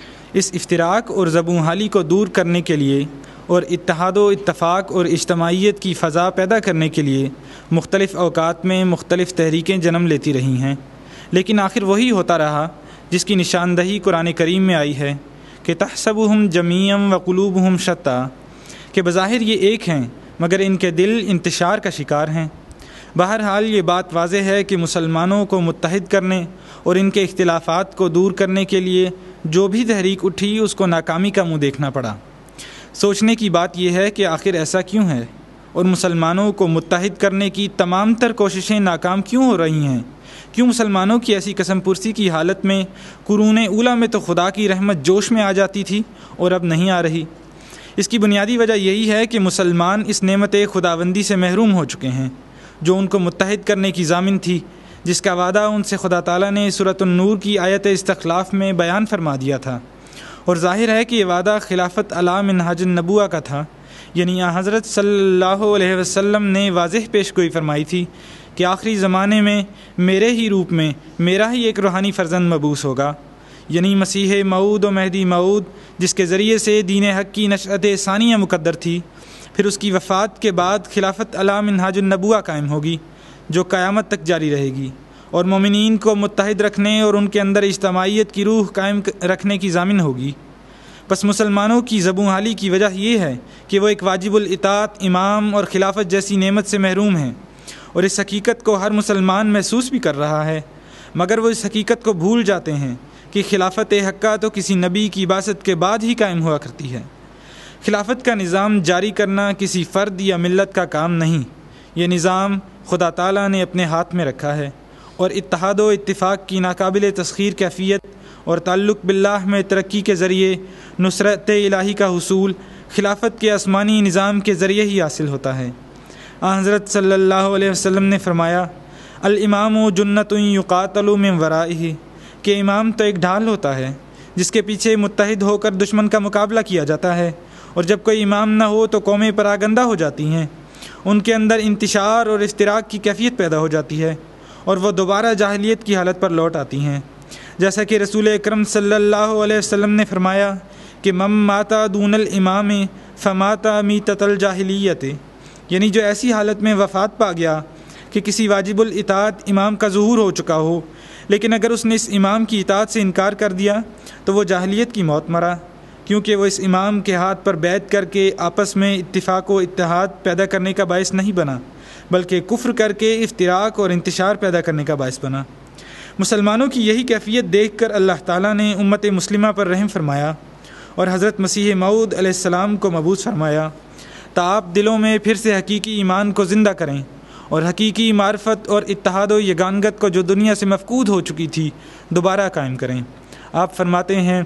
اس افتراق اور زبوں حالی کو دور کرنے کے لیے اور اتحاد و اتفاق اور اجتماعیت کی فضا پیدا کرنے کے لیے مختلف اوقات میں مختلف تحریکیں جنم لیتی رہی ہیں، لیکن آخر وہی ہوتا رہا جس کی نشاندہی قرآن کریم میں آئی ہے کہ تحسبہم جمیعا وقلوبہم شتیٰ، کہ بظاہر یہ ایک ہیں مگر ان کے دل انتشار کا شکار ہیں۔ بہرحال یہ بات واضح ہے کہ مسلمانوں کو متحد کرنے اور ان کے اختلافات کو دور کرنے کے لیے جو بھی تحریک اٹھی اس کو ناکامی کا منہ دیکھنا پڑا۔ سوچنے کی بات یہ ہے کہ آخر ایسا کیوں ہے اور مسلمانوں کو متحد کرنے کی تمام تر کوششیں ناکام کیوں ہو رہی ہیں؟ کیوں مسلمانوں کی ایسی قسم پرسی کی حالت میں قرون اولیٰ میں تو خدا کی رحمت جوش میں آ جاتی تھی اور اب نہیں آ رہی؟ اس کی بنیادی وجہ یہی ہے کہ مسلمان اس نعمت خداوندی سے محروم ہو چکے ہیں جو ان کو متحد کرنے کی ضامن تھی، جس کا وعدہ ان سے خدا تعالیٰ نے سورۃ النور کی آیت استخلاف میں بیان فرما دیا تھا، اور ظاہر ہے کہ یہ وعدہ خلافت علی منہاج النبوہ کا تھا، یعنی حضرت صلی اللہ علیہ وسلم نے واضح پیش گوئی فرمائی تھی کہ آخری زمانے میں میرے ہی روپ میں میرا ہی ایک روحانی فرزند مبعوث ہوگا، یعنی مسیح موعود و مہدی موعود، جس کے ذریعے سے دین حق کی نشأت ثانیہ مقدر تھی۔ پھر اس کی وفات کے بعد خلافت علی منہاج النبوہ قائم ہوگی جو قیامت تک جاری رہے گی اور مومنین کو متحد رکھنے اور ان کے اندر اجتماعیت کی روح قائم رکھنے کی ضامن ہوگی۔ پس مسلمانوں کی زبوں حالی کی وجہ یہ ہے کہ وہ ایک واجب الاطاعت امام اور خلافت جیسی نعمت سے محروم ہیں، اور اس حقیقت کو ہر مسلمان محسوس بھی کر رہا ہے، مگر وہ اس حقیقت کو بھول جاتے ہیں کہ خلافت حقہ تو کسی نبی کی بعثت کے بعد ہی قائم ہوا کرتی ہے۔ خلافت کا نظام جاری کرنا کسی فرد یا ملت کا کام نہیں، یہ نظام خدا تعالیٰ نے اپنے ہاتھ میں رکھا ہے، اور اتحاد و اتفاق کی ناقابل تسخیر کیفیت اور تعلق باللہ میں ترقی کے ذریعے نصرت الہی کا حصول خلافت کے آسمانی نظام کے ذریعے ہی حاصل ہوتا ہے۔ آن حضرت صلی اللہ علیہ وسلم نے فرمایا، الامام جنۃ یقاتل من ورائہ، کہ امام تو ایک ڈھال ہوتا ہے جس کے پیچھے متحد ہو کر دشمن کا مقابلہ کیا جاتا ہے، اور جب کوئی امام نہ ہو تو قومیں پراگندہ ہو جاتی ہیں، ان کے اندر انتشار اور افتراق کی کیفیت پیدا ہو جاتی ہے، اور وہ دوبارہ جاہلیت کی حالت پر لوٹ آتی ہیں، جیسا کہ رسول اکرم صلی اللہ علیہ وسلم نے فرمایا کہ من ماتا دون الامام فماتا میتۃ الجاہلیت، یعنی جو ایسی حالت میں وفات پا گیا کہ کسی واجب الاطاعت امام کا ظہور ہو چکا ہو، لیکن اگر اس نے اس امام کی اطاعت سے انکار کر دیا تو وہ جاہلیت کی موت مرا، کیونکہ وہ اس امام کے ہاتھ پر بیعت کر کے آپس میں اتفاق و اتحاد پیدا کرنے کا باعث نہیں بنا، بلکہ کفر کر کے افتراق اور انتشار پیدا کرنے کا باعث بنا۔ مسلمانوں کی یہی کیفیت دیکھ کر اللہ تعالیٰ نے امت مسلمہ پر رحم فرمایا اور حضرت مسیح موعود علیہ السلام کو مبعوث فرمایا تا آپ دلوں میں پھر سے حقیقی ایمان کو زندہ کریں اور حقیقی معرفت اور اتحاد و یگانگت کو جو دنیا سے مفقود ہو چکی تھی دوبارہ قائم کریں۔ آپ فرماتے ہیں،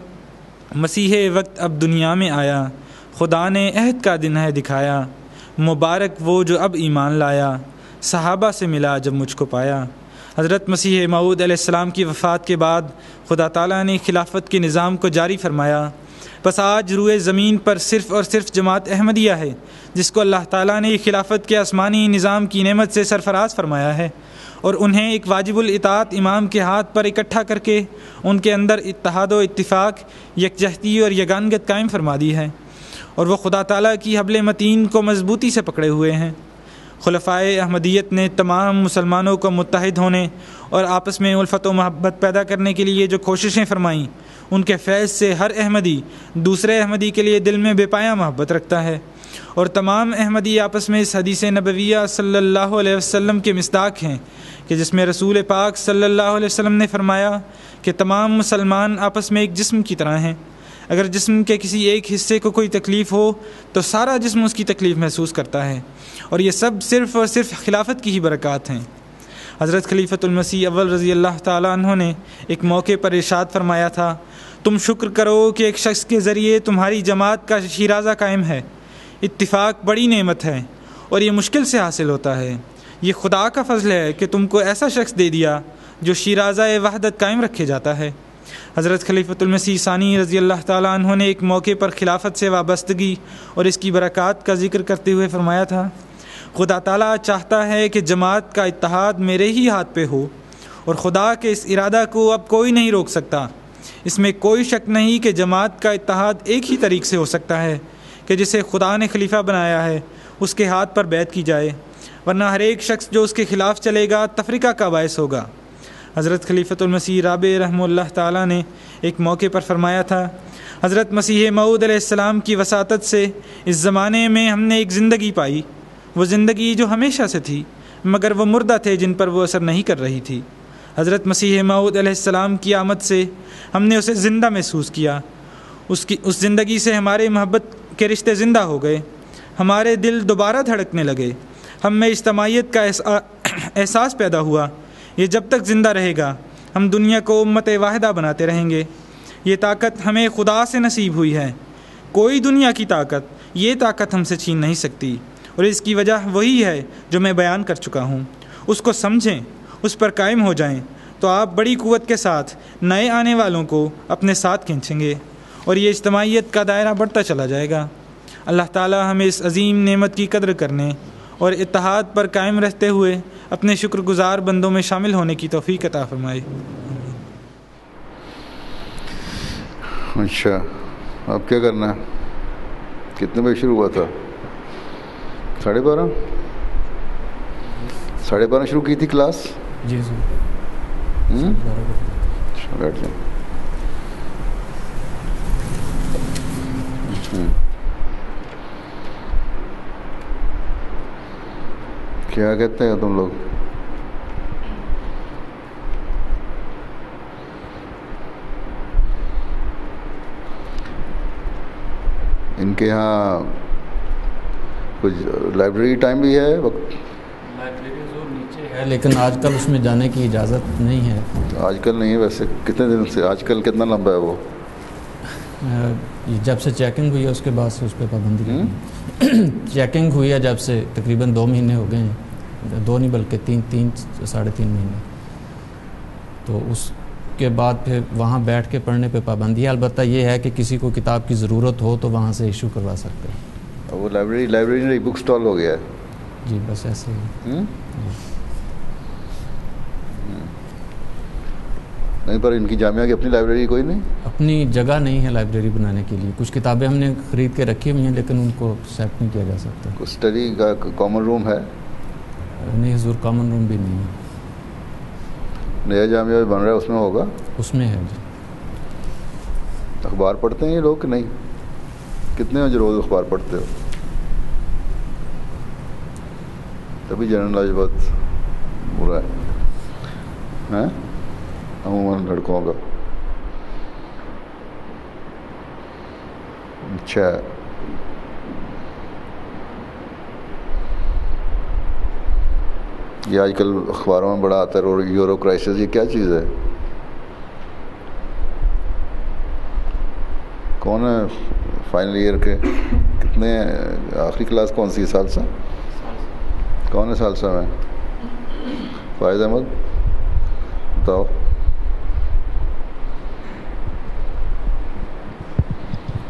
مسیح وقت اب دنیا میں آیا، خدا نے عہد کا دن ہے دکھایا، مبارک وہ جو اب ایمان لایا، صحابہ سے ملا جب مجھ کو پایا۔ حضرت مسیح موعود علیہ السلام کی وفات کے بعد خدا تعالیٰ نے خلافت کے نظام کو جاری فرمایا بس آج روئے زمین پر صرف اور صرف جماعت احمدیہ ہے جس کو اللہ تعالیٰ نے خلافت کے آسمانی نظام کی نعمت سے سرفراز فرمایا ہے، اور انہیں ایک واجب الاطاعت امام کے ہاتھ پر اکٹھا کر کے ان کے اندر اتحاد و اتفاق، یکجہتی اور یگانگت قائم فرما دی ہے، اور وہ خدا تعالیٰ کی حبل متین کو مضبوطی سے پکڑے ہوئے ہیں۔ خلفائے احمدیت نے تمام مسلمانوں کو متحد ہونے اور آپس میں الفت و محبت پیدا کرنے کے لیے جو کوششیں فرمائیں، ان کے فیض سے ہر احمدی دوسرے احمدی کے لیے دل میں بے پایہ محبت رکھتا ہے، اور تمام احمدی آپس میں اس حدیث نبویہ صلی اللہ علیہ وسلم کے مصداق ہیں کہ جس میں رسول پاک صلی اللہ علیہ وسلم نے فرمایا کہ تمام مسلمان آپس میں ایک جسم کی طرح ہیں، اگر جسم کے کسی ایک حصے کو کوئی تکلیف ہو تو سارا جسم اس کی تکلیف محسوس کرتا ہے، اور یہ سب صرف اور صرف خلافت کی ہی برکات ہیں۔ حضرت خلیفۃ المسیح اول رضی اللہ تعالیٰ عنہ نے ایک موقع پر ارشاد فرمایا تھا، تم شکر کرو کہ ایک شخص کے ذریعے تمہاری جماعت کا شیرازہ قائم ہے۔ اتفاق بڑی نعمت ہے اور یہ مشکل سے حاصل ہوتا ہے، یہ خدا کا فضل ہے کہ تم کو ایسا شخص دے دیا جو شیرازہ وحدت قائم رکھے جاتا ہے۔ حضرت خلیفۃ المسیح ثانی رضی اللہ تعالیٰ عنہ نے ایک موقع پر خلافت سے وابستگی اور اس کی برکات کا ذکر کرتے ہوئے فرمایا تھا، خدا تعالیٰ چاہتا ہے کہ جماعت کا اتحاد میرے ہی ہاتھ پہ ہو، اور خدا کے اس ارادہ کو اب کوئی نہیں روک سکتا۔ اس میں کوئی شک نہیں کہ جماعت کا اتحاد ایک ہی طریق سے ہو سکتا ہے کہ جسے خدا نے خلیفہ بنایا ہے اس کے ہاتھ پر بیعت کی جائے، ورنہ ہر ایک شخص جو اس کے خلاف چلے گا تفریقہ کا باعث ہوگا۔ حضرت خلیفۃ المسیح رابع رحمہ اللہ تعالیٰ نے ایک موقع پر فرمایا تھا، حضرت مسیح موعود علیہ السلام کی وساطت سے اس زمانے میں ہم نے ایک زندگی پائی، وہ زندگی جو ہمیشہ سے تھی مگر وہ مردہ تھے جن پر وہ اثر نہیں کر رہی تھی۔ حضرت مسیح موعود علیہ السلام کی آمد سے ہم نے اسے زندہ محسوس کیا، اس کی اس زندگی سے ہمارے محبت کے رشتے زندہ ہو گئے، ہمارے دل دوبارہ دھڑکنے لگے، ہم میں اجتماعیت کا احساس پیدا ہوا۔ یہ جب تک زندہ رہے گا ہم دنیا کو امت واحدہ بناتے رہیں گے۔ یہ طاقت ہمیں خدا سے نصیب ہوئی ہے، کوئی دنیا کی طاقت یہ طاقت ہم سے چھین نہیں سکتی، اور اس کی وجہ وہی ہے جو میں بیان کر چکا ہوں۔ اس کو سمجھیں، اس پر قائم ہو جائیں تو آپ بڑی قوت کے ساتھ نئے آنے والوں کو اپنے ساتھ کھینچیں گے، اور یہ اجتماعیت کا دائرہ بڑھتا چلا جائے گا۔ اللہ تعالی ہمیں اس عظیم نعمت کی قدر کرنے اور اتحاد پر قائم رہتے ہوئے اپنے شکر گزار بندوں میں شامل ہونے کی توفیق عطا فرمائے۔ اچھا، اب کیا کرنا ہے؟ کتنے بجے شروع ہوا تھا؟ ساڑھے بارہ ساڑھے بارہ شروع کی تھی کلاس؟ جی جی بیٹھ جائیں۔ کیا کہتے ہیں تم لوگ؟ ان کے یہاں کچھ لائبریری ٹائم بھی ہے؟ وقت لائبریری ضرور نیچے ہے لیکن آج کل اس میں جانے کی اجازت نہیں ہے۔ آج کل نہیں ہے، ویسے کتنے دن سے؟ آج کل کتنا لمبا ہے وہ؟ جب سے چیکنگ ہوئی ہے اس کے بعد سے اس پہ پابندی ہے۔ چیکنگ ہوئی ہے جب سے تقریباً دو مہینے ہو گئے ہیں، دو نہیں بلکہ تین تین ساڑھے تین مہینے، تو اس کے بعد پھر وہاں بیٹھ کے پڑھنے پہ پابندی ہے۔ البتہ یہ ہے کہ کسی کو کتاب کی ضرورت ہو تو وہاں سے ایشو کروا سکتے ہیں۔ وہ لائبریری لائبریری نہیں، بک اسٹال ہو گیا ہے۔ جی بس ایسے ہی نہیں، پر ان کی جامعہ کی اپنی لائبریری کوئی نہیں؟ اپنی جگہ نہیں ہے لائبریری بنانے کے لیے، کچھ کتابیں ہم نے خرید کے رکھی ہوئی ہیں لیکن ان کو ایکسیپٹ نہیں کیا جا سکتا۔ اسٹڈی کا کامن روم ہے؟ نہیں حضور، کامن روم بھی نہیں ہے۔ نیا جامعہ بن رہا ہے، اس میں ہوگا؟ اس میں ہے جی۔ اخبار پڑھتے ہیں یہ لوگ کہ نہیں؟ کتنے بجے روز اخبار پڑھتے ہو؟ تبھی جنرل نالج بہت برا ہے عموماً لڑکوں کا۔ اچھا، یہ آج کل اخباروں میں بڑا آتا ہے یورو کرائسس، یہ کیا چیز ہے؟ کون ہے فائنل ایئر کے؟ کتنے آخری کلاس کون سی سالسہ؟ کون ہے سالسہ میں؟ فائز احمد بتاؤ۔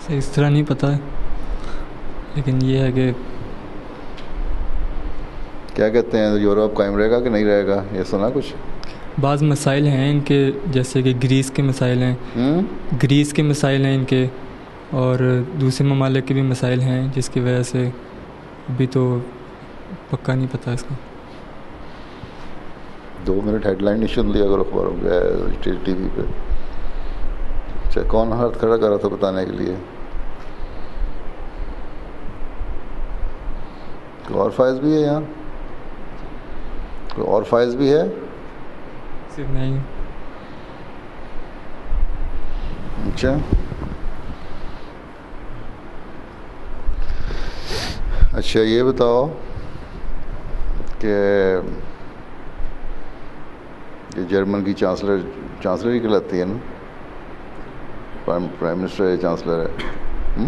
اس طرح نہیں پتہ ہے، لیکن یہ ہے کہ کیا کہتے ہیں یورپ قائم رہے گا کہ نہیں رہے گا، یہ سنا کچھ؟ بعض مسائل ہیں ان کے، جیسے کہ گریس کے مسائل ہیں گریس کے مسائل ہیں ان کے، اور دوسرے ممالک کے بھی مسائل ہیں، جس کی وجہ سے ابھی تو پکا نہیں پتہ اس کا۔ دو منٹ ہیڈ لائن نہیں سن لیا اگر اخباروں کے ٹی وی پہ؟ اچھا، کون ہاتھ کھڑا کر رہا تھا بتانے کے لیے؟ کوئی اور فائز بھی ہے یہاں؟ کوئی اور فائز بھی ہے؟ صرف نہیں۔ اچھا اچھا یہ بتاؤ کہ یہ جرمن کی چانسلر چانسلر ہی کہلاتی ہے نا، پرائم منسٹر ہے، چانسلر ہے،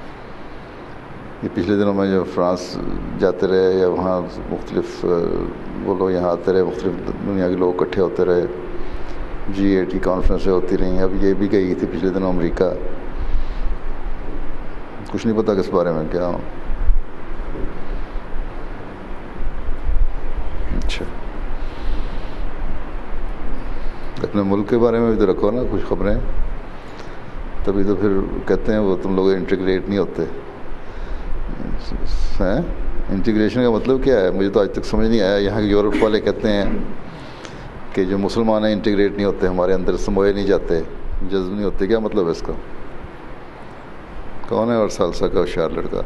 یہ پچھلے دنوں میں جو فرانس جاتے رہے یا وہاں مختلف وہ لوگ یہاں آتے رہے، مختلف دنیا کے لوگ اکٹھے ہوتے رہے، جی ایٹی کانفرنسیں ہوتی رہیں، اب یہ بھی گئی تھی پچھلے دنوں امریکہ، کچھ نہیں پتا کس بارے میں کیا ہوں۔ اچھا، اپنے ملک کے بارے میں بھی تو رکھو نا کچھ خبریں، تبھی تو پھر کہتے ہیں وہ تم لوگ انٹیگریٹ نہیں ہوتے ہیں۔ انٹیگریشن کا مطلب کیا ہے؟ مجھے تو آج تک سمجھ نہیں آیا۔ یہاں کے یورپ والے کہتے ہیں کہ جو مسلمان ہیں انٹیگریٹ نہیں ہوتے، ہمارے اندر سموئے نہیں جاتے، جذب نہیں ہوتے، کیا مطلب ہے اس کا؟ کون ہے اور سالسا کا ہوشیار لڑکا؟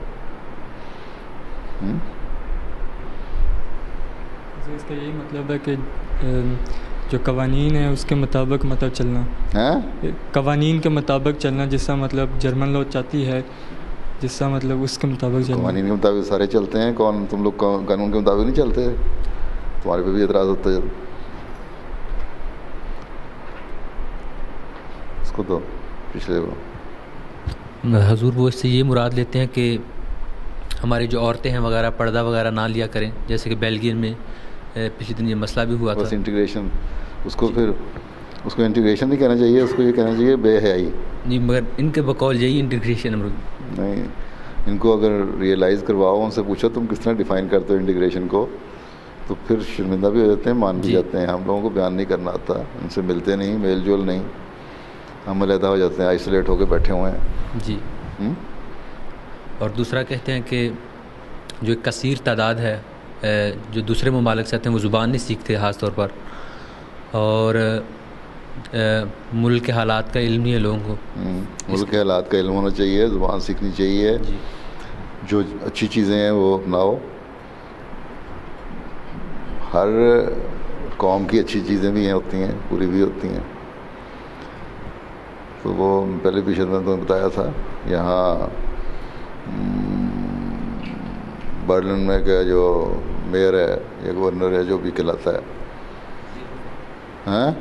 اس کا یہی مطلب ہے کہ جو قوانین ہیں اس کے مطابق مطلب چلنا، قوانین کے مطابق چلنا، جس کا مطلب جرمن لو چاہتی ہے، جس کا مطلب اس کے مطابق چلنا۔ قوانین کے مطابق سارے چلتے ہیں، کون تم لوگ قانون کے مطابق نہیں چلتے؟ تمہارے پہ بھی اعتراض ہوتا ہے اس کو تو پچھلے وہ حضور وہ اس سے یہ مراد لیتے ہیں کہ ہماری جو عورتیں ہیں وغیرہ پردہ وغیرہ نہ لیا کریں، جیسے کہ بیلجین میں پچھلے دن یہ مسئلہ بھی ہوا تھا۔ بس انٹیگریشن، اس کو پھر اس کو انٹیگریشن نہیں کہنا چاہیے، اس کو یہ کہنا چاہیے بے حیائی۔ نہیں، مگر ان کے بقول یہی انٹیگریشن نہیں، ان کو اگر ریئلائز کرواؤ، ان سے پوچھو تم کس طرح ڈیفائن کرتے ہو انٹیگریشن کو، تو پھر شرمندہ بھی ہو جاتے ہیں، مان بھی جاتے ہیں۔ ہم لوگوں کو بیان نہیں کرنا آتا، ان سے ملتے نہیں، میل جول نہیں، ہم علیحدہ ہو جاتے ہیں، آئسولیٹ ہو کے بیٹھے ہوئے ہیں جی۔ اور دوسرا کہتے ہیں کہ جو ایک کثیر تعداد ہے جو دوسرے ممالک سے آتے ہیں، وہ زبان نہیں سیکھتے خاص طور پر، اور ملک کے حالات کا علم نہیں ہے لوگوں کو۔ ملک کے حالات کا علم ہونا چاہیے، زبان سیکھنی چاہیے، جو اچھی چیزیں ہیں وہ اپناؤ۔ ہر قوم کی اچھی چیزیں بھی ہیں، ہوتی ہیں، پوری بھی ہوتی ہیں۔ تو وہ پہلے بھی شاید میں تمہیں بتایا تھا، یہاں برلن میں کا جو میئر ہے یا گورنر ہے جو بھی کہلاتا ہے، ہاں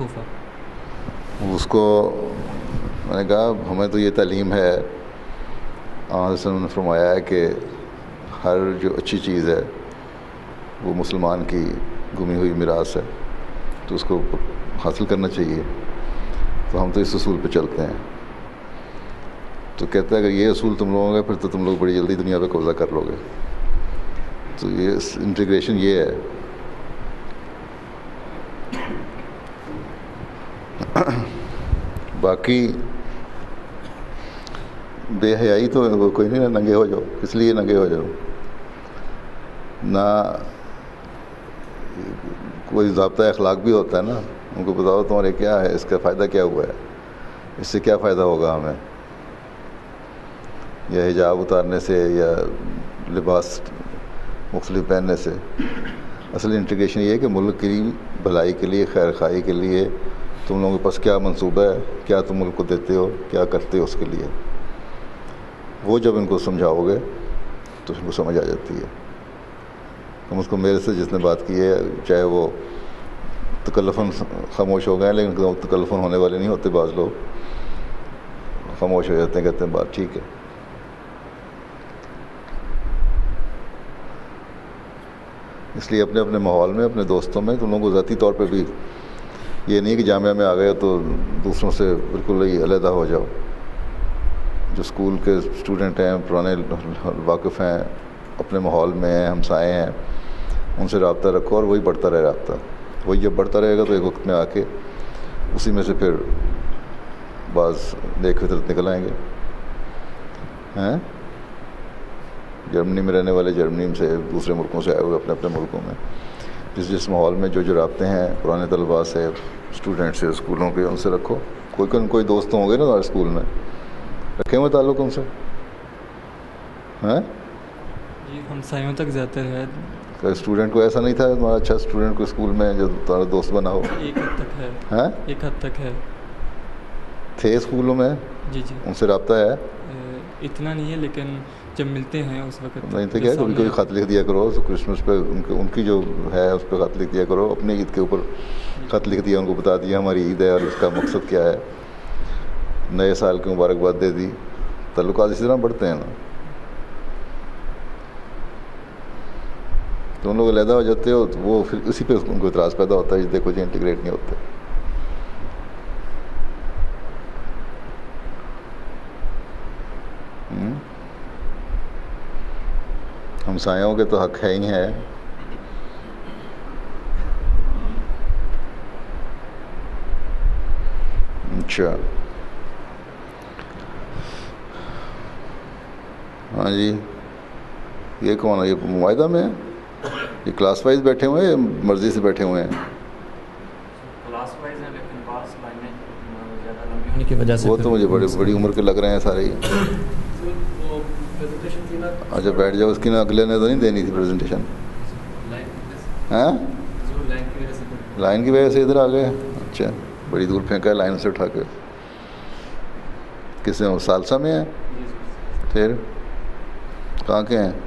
اس کو میں نے کہا ہمیں تو یہ تعلیم ہے، آج نے فرمایا ہے کہ ہر جو اچھی چیز ہے وہ مسلمان کی گمی ہوئی میراث ہے، تو اس کو حاصل کرنا چاہیے۔ تو ہم تو اس اصول پہ چلتے ہیں۔ تو کہتا ہے اگر یہ اصول تم لوگوں کا، پھر تو تم لوگ بڑی جلدی دنیا پہ قبضہ کر لو گے۔ تو یہ انٹیگریشن یہ ہے۔ باقی بے حیائی تو کوئی نہیں، ننگے ہو جاؤ، اس لیے ننگے ہو جاؤ، نہ کوئی ضابطۂ اخلاق بھی ہوتا ہے نا، ان کو بتاؤ تمہارے کیا ہے، اس کا فائدہ کیا ہوا ہے، اس سے کیا فائدہ ہوگا ہمیں، یا حجاب اتارنے سے یا لباس مختلف پہننے سے۔ اصل انٹیگریشن یہ ہے کہ ملک کی بھلائی کے لیے، خیر خواہی کے لیے تم لوگوں کے پاس کیا منصوبہ ہے، کیا تم ملک کو دیتے ہو، کیا کرتے ہو اس کے لیے۔ وہ جب ان کو سمجھاؤ گے تو ان کو سمجھ آ جاتی ہے۔ کم از کم میرے سے جس نے بات کی ہے، چاہے وہ تکلفاً خاموش ہو گئے، لیکن تکلفاً ہونے والے نہیں ہوتے، بعض لوگ خاموش ہو جاتے ہیں، کہتے ہیں بات ٹھیک ہے۔ اس لیے اپنے اپنے ماحول میں، اپنے دوستوں میں تم لوگوں کو ذاتی طور پہ بھی یہ نہیں کہ جامعہ میں آ گئے تو دوسروں سے بالکل ہی علیحدہ ہو جاؤ۔ جو اسکول کے اسٹوڈنٹ ہیں، پرانے واقف ہیں، اپنے ماحول میں ہیں، ہمسائے ہیں، ان سے رابطہ رکھو اور وہی بڑھتا رہے رابطہ. وہی جب بڑھتا رہے گا تو ایک وقت میں آ کے اسی میں سے پھر بعض نیک فطرت نکل آئیں گے. ہیں جرمنی میں رہنے والے جرمنی سے، دوسرے ملکوں سے آئے ہوئے اپنے اپنے ملکوں میں، جس جس ماحول میں جو جو رابطے ہیں پرانے طلباء سے، اسٹوڈنٹ سے، اسکولوں کے، ان سے رکھو. کوئی کوئی کوئی دوست ہوں گے نا ہمارے اسکول میں، رکھے ہوئے تعلق ان سے. ہیں جی ہمسایوں تک زیادہ ہے. کوئی اسٹوڈنٹ کو ایسا نہیں تھا تمہارا اچھا اسٹوڈنٹ کو اسکول میں جو تمہارا دوست بنا ہو؟ ایک حد تک ہے. ہیں ایک حد تک ہے. تھے اسکولوں میں؟ جی جی. ان سے رابطہ ہے؟ اتنا نہیں ہے، لیکن جب ملتے ہیں اس وقت نہیں تو کیا، کبھی کبھی خط لکھ دیا کرو کرسمس پہ، ان کی ان کی جو ہے اس پہ خط لکھ دیا کرو. اپنی عید کے اوپر خط لکھ دیا، ان کو بتا دیا ہماری عید ہے اور اس کا مقصد کیا ہے، نئے سال کی مبارکباد دے دی. تعلقات اسی طرح بڑھتے ہیں نا. تو ان لوگ علیحدہ ہو جاتے ہو، وہ پھر اسی پہ ان کو اعتراض پیدا ہوتا ہے، دیکھو جی انٹیگریٹ نہیں ہوتے. ہمسایوں کے تو حق ہے ہی ہے. اچھا ہاں جی، یہ کون ہے؟ یہ معاہدہ میں ہے؟ یہ کلاس وائز بیٹھے ہوئے ہیں یا مرضی سے بیٹھے ہوئے ہیں؟ کلاس وائز ہیں لیکن پاس لائنیں زیادہ لمبی ہونے کی وجہ سے وہ تو مجھے بڑی بڑی عمر کے لگ رہے ہیں سارے ہی. اچھا بیٹھ جاؤ. اس کی نا اگلے نے تو نہیں دینی تھی پریزنٹیشن؟ ہاں لائن کی وجہ سے ادھر آ گئے. اچھا بڑی دور پھینکا ہے لائن سے اٹھا کے. کس میں سالسا میں ہے؟ پھر کہاں کے ہیں؟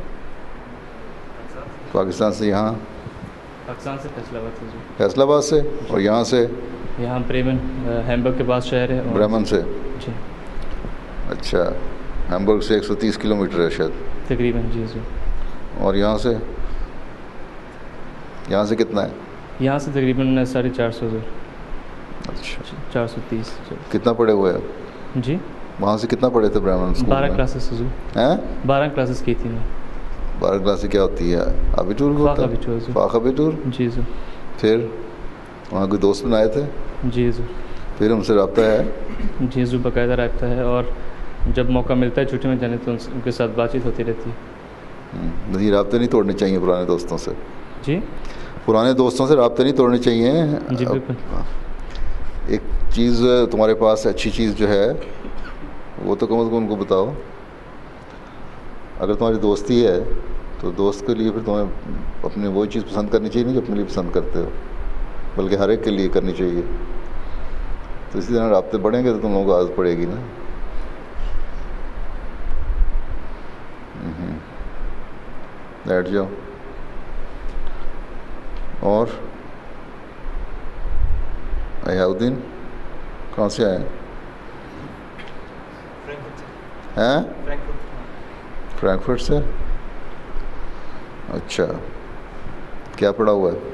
پاکستان سے. یہاں پاکستان سے فیصلہ آباد سے. فیصل آباد سے. اور یہاں سے؟ یہاں بریمن ہیمبرگ کے پاس شہر ہے. بریمن سے. جی. اچھا ہیمبرگ سے ایک سو تیس کلو میٹر ہے شاید تقریباً. جی جی. اور یہاں سے یہاں سے کتنا ہے؟ یہاں سے تقریباً ساڑھے چار سو. اچھا چار سو تیس. کتنا پڑھے ہوئے ہیں؟ جی وہاں سے کتنا پڑھے تھے بریمن اسکول میں؟ بارہ کلاسز. ہیں بارہ کلاسز کی تھی میں. بارہ کلاسز کیا ہوتی ہے؟ ابیٹور کو ہوتا ہے؟ فاق ابیٹور. جی سر. پھر وہاں کوئی دوست بنائے تھے؟ جی سر. پھر ان سے رابطہ ہے؟ جی سر باقاعدہ رابطہ ہے، اور جب موقع ملتا ہے چھٹی میں جانے تو ان کے ساتھ بات چیت ہوتی رہتی ہے. نہیں رابطے نہیں توڑنے چاہیے پرانے دوستوں سے. جی پرانے دوستوں سے رابطے نہیں توڑنے چاہیے. جی بالکل. ایک چیز تمہارے پاس اچھی چیز جو ہے وہ تو کم از کم ان کو بتاؤ. اگر تمہاری دوستی ہے تو دوست کے لیے پھر تمہیں اپنی وہ چیز پسند کرنی چاہیے نہیں جو اپنے لیے پسند کرتے ہو، بلکہ ہر ایک کے لیے کرنی چاہیے. تو اسی طرح رابطے بڑھیں گے تو تم لوگوں کو عادت پڑے گی نا. بیٹھ جاؤ. اور ایاؤدین کہاں سے آئے ہیں؟ فرینکفرٹ سے. اچھا کیا پڑھا ہوا ہے؟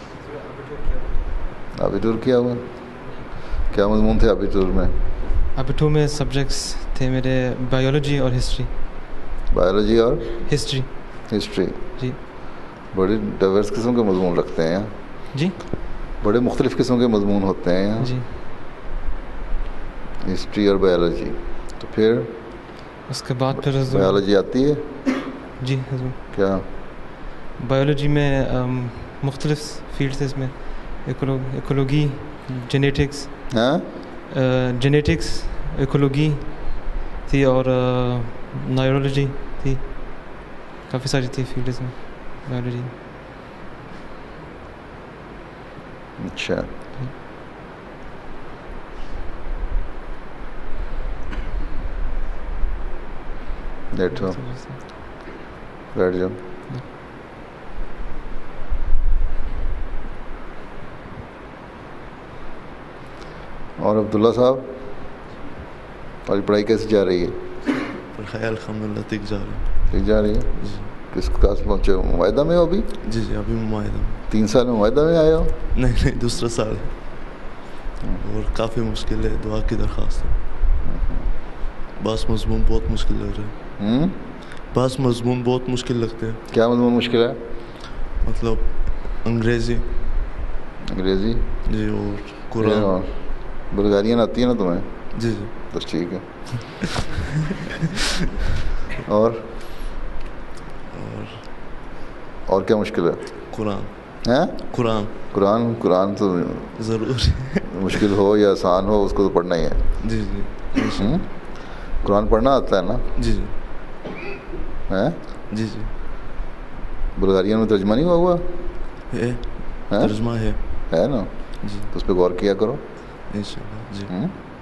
ابیٹور کیا ہوا. کیا مضمون تھے ابیٹور میں؟ ابیٹور میں سبجیکٹس تھے میرے بایولوجی اور ہسٹری. بایولوجی اور ہسٹری. ہسٹری. جی. بڑی ڈائیورس قسم کے مضمون رکھتے ہیں. جی بڑے مختلف قسم کے مضمون ہوتے ہیں. جی. ہسٹری اور بایولوجی. تو پھر اس کے بعد پھر بایولوجی آتی ہے؟ جی حضور. کیا بایولوجی میں مختلف فیلڈس اس میں ایکولوگی، جینیٹکس. ہاں جینیٹکس، ایکولوگی تھی اور نیورولوجی تھی. کافی ساری تھی فیلڈس میں بایولوجی. اچھا بیٹھو. بیٹھ جاؤ. اور عبداللہ صاحب تمہاری پڑھائی کیسی جا رہی ہے؟ پڑھائی الحمد للہ ٹھیک جا رہی ہے. ٹھیک جا رہی ہے. کس کلاس پہنچے ہو؟ معاہدہ میں ہو ابھی؟ جی جی ابھی معاہدہ میں. تین سال میں معاہدہ میں آئے ہو؟ نہیں نہیں دوسرا سال ہے اور کافی مشکل ہے. دعا کی درخواست ہے. بعض مضمون بہت مشکل لگ رہے ہیں. بعض مضمون بہت مشکل لگتے ہیں. کیا مضمون مشکل ہے؟ مطلب انگریزی. انگریزی جی اور قرآن. بلغاریاں آتی ہیں نا تمہیں؟ جی جی. بس ٹھیک ہے. اور اور کیا مشکل ہے؟ قرآن. ہیں؟ قرآن. قرآن قرآن تو ضرور مشکل ہو یا آسان ہو اس کو تو پڑھنا ہی ہے. جی جی. قرآن پڑھنا آتا ہے نا؟ جی جی. ہیں؟ جی جی. بلغاریوں میں ترجمہ نہیں ہوا ہوا ہے؟ ترجمہ ہے ہے نا؟ جی. تو اس پہ غور کیا کرو انشاءاللہ. جی.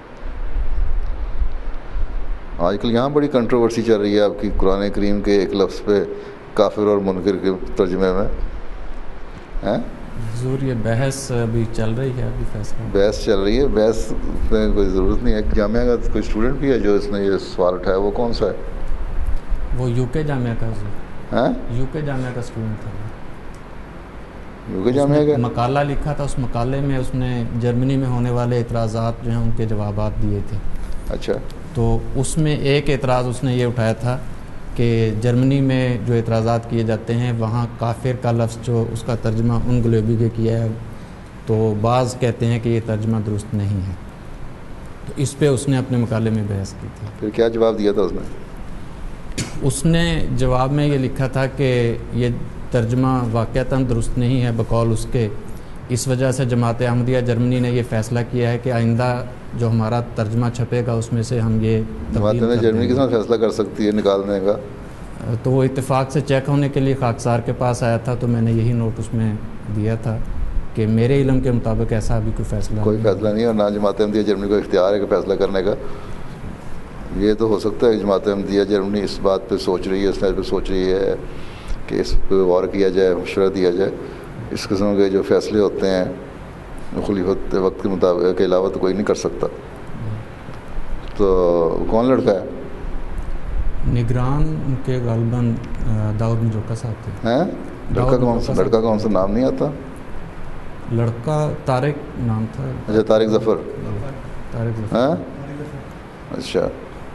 آج کل یہاں بڑی کنٹروورسی چل رہی ہے آپ کی قرآن کریم کے ایک لفظ پہ کافر اور منکر کے ترجمے میں. ہیں حضور یہ بحث ابھی چل رہی ہے. ابھی فیصلہ بحث چل رہی ہے. بحث میں کوئی ضرورت نہیں ہے. جامعہ کا کوئی اسٹوڈنٹ بھی ہے جو اس نے یہ سوال اٹھایا. وہ کون سا ہے؟ وہ یو کے جامعہ کا. ہاں یو کے جامعہ کا اسٹوڈنٹ تھا. یو کے جامعہ کا مقالہ لکھا تھا. اس مقالے میں اس نے جرمنی میں ہونے والے اعتراضات جو ہیں ان کے جوابات دیے تھے. اچھا. تو اس میں ایک اعتراض اس نے یہ اٹھایا تھا کہ جرمنی میں جو اعتراضات کیے جاتے ہیں وہاں کافر کا لفظ جو اس کا ترجمہ ان گلوبی کے کیا ہے تو بعض کہتے ہیں کہ یہ ترجمہ درست نہیں ہے. تو اس پہ اس نے اپنے مقالے میں بحث کی تھی. پھر کیا جواب دیا تھا اس نے؟ اس نے جواب میں یہ لکھا تھا کہ یہ ترجمہ واقعتاً درست نہیں ہے بقول اس کے. اس وجہ سے جماعت احمدیہ جرمنی نے یہ فیصلہ کیا ہے کہ آئندہ جو ہمارا ترجمہ چھپے گا اس میں سے ہم یہ جماعت جرمنی کس طرح فیصلہ کر سکتی ہے نکالنے کا؟ تو وہ اتفاق سے چیک ہونے کے لیے خاکسار کے پاس آیا تھا. تو میں نے یہی نوٹ اس میں دیا تھا کہ میرے علم کے مطابق ایسا ابھی کوئی فیصلہ کوئی فیصلہ نہیں ہے. اور نہ جماعت احمدیہ جرمنی کو اختیار ہے کہ فیصلہ کرنے کا. یہ تو ہو سکتا ہے کہ جماعت احمدیہ جرمنی اس بات پہ سوچ رہی ہے اس پہ سوچ رہی ہے کہ اس پہ غور کیا جائے, مشورہ دیا جائے. اس قسم کے جو فیصلے ہوتے ہیں خلیفت وقت کے مطابق کے علاوہ تو کوئی نہیں کر سکتا. تو کون لڑکا ہے؟ نگران ان کے غالباً داؤد مجوکا صاحب تھے. ہیں لڑکا کون سا لڑکا کون سا نام نہیں آتا؟ لڑکا طارق نام تھا. اچھا طارق ظفر. طارق ظفر. ہاں اچھا.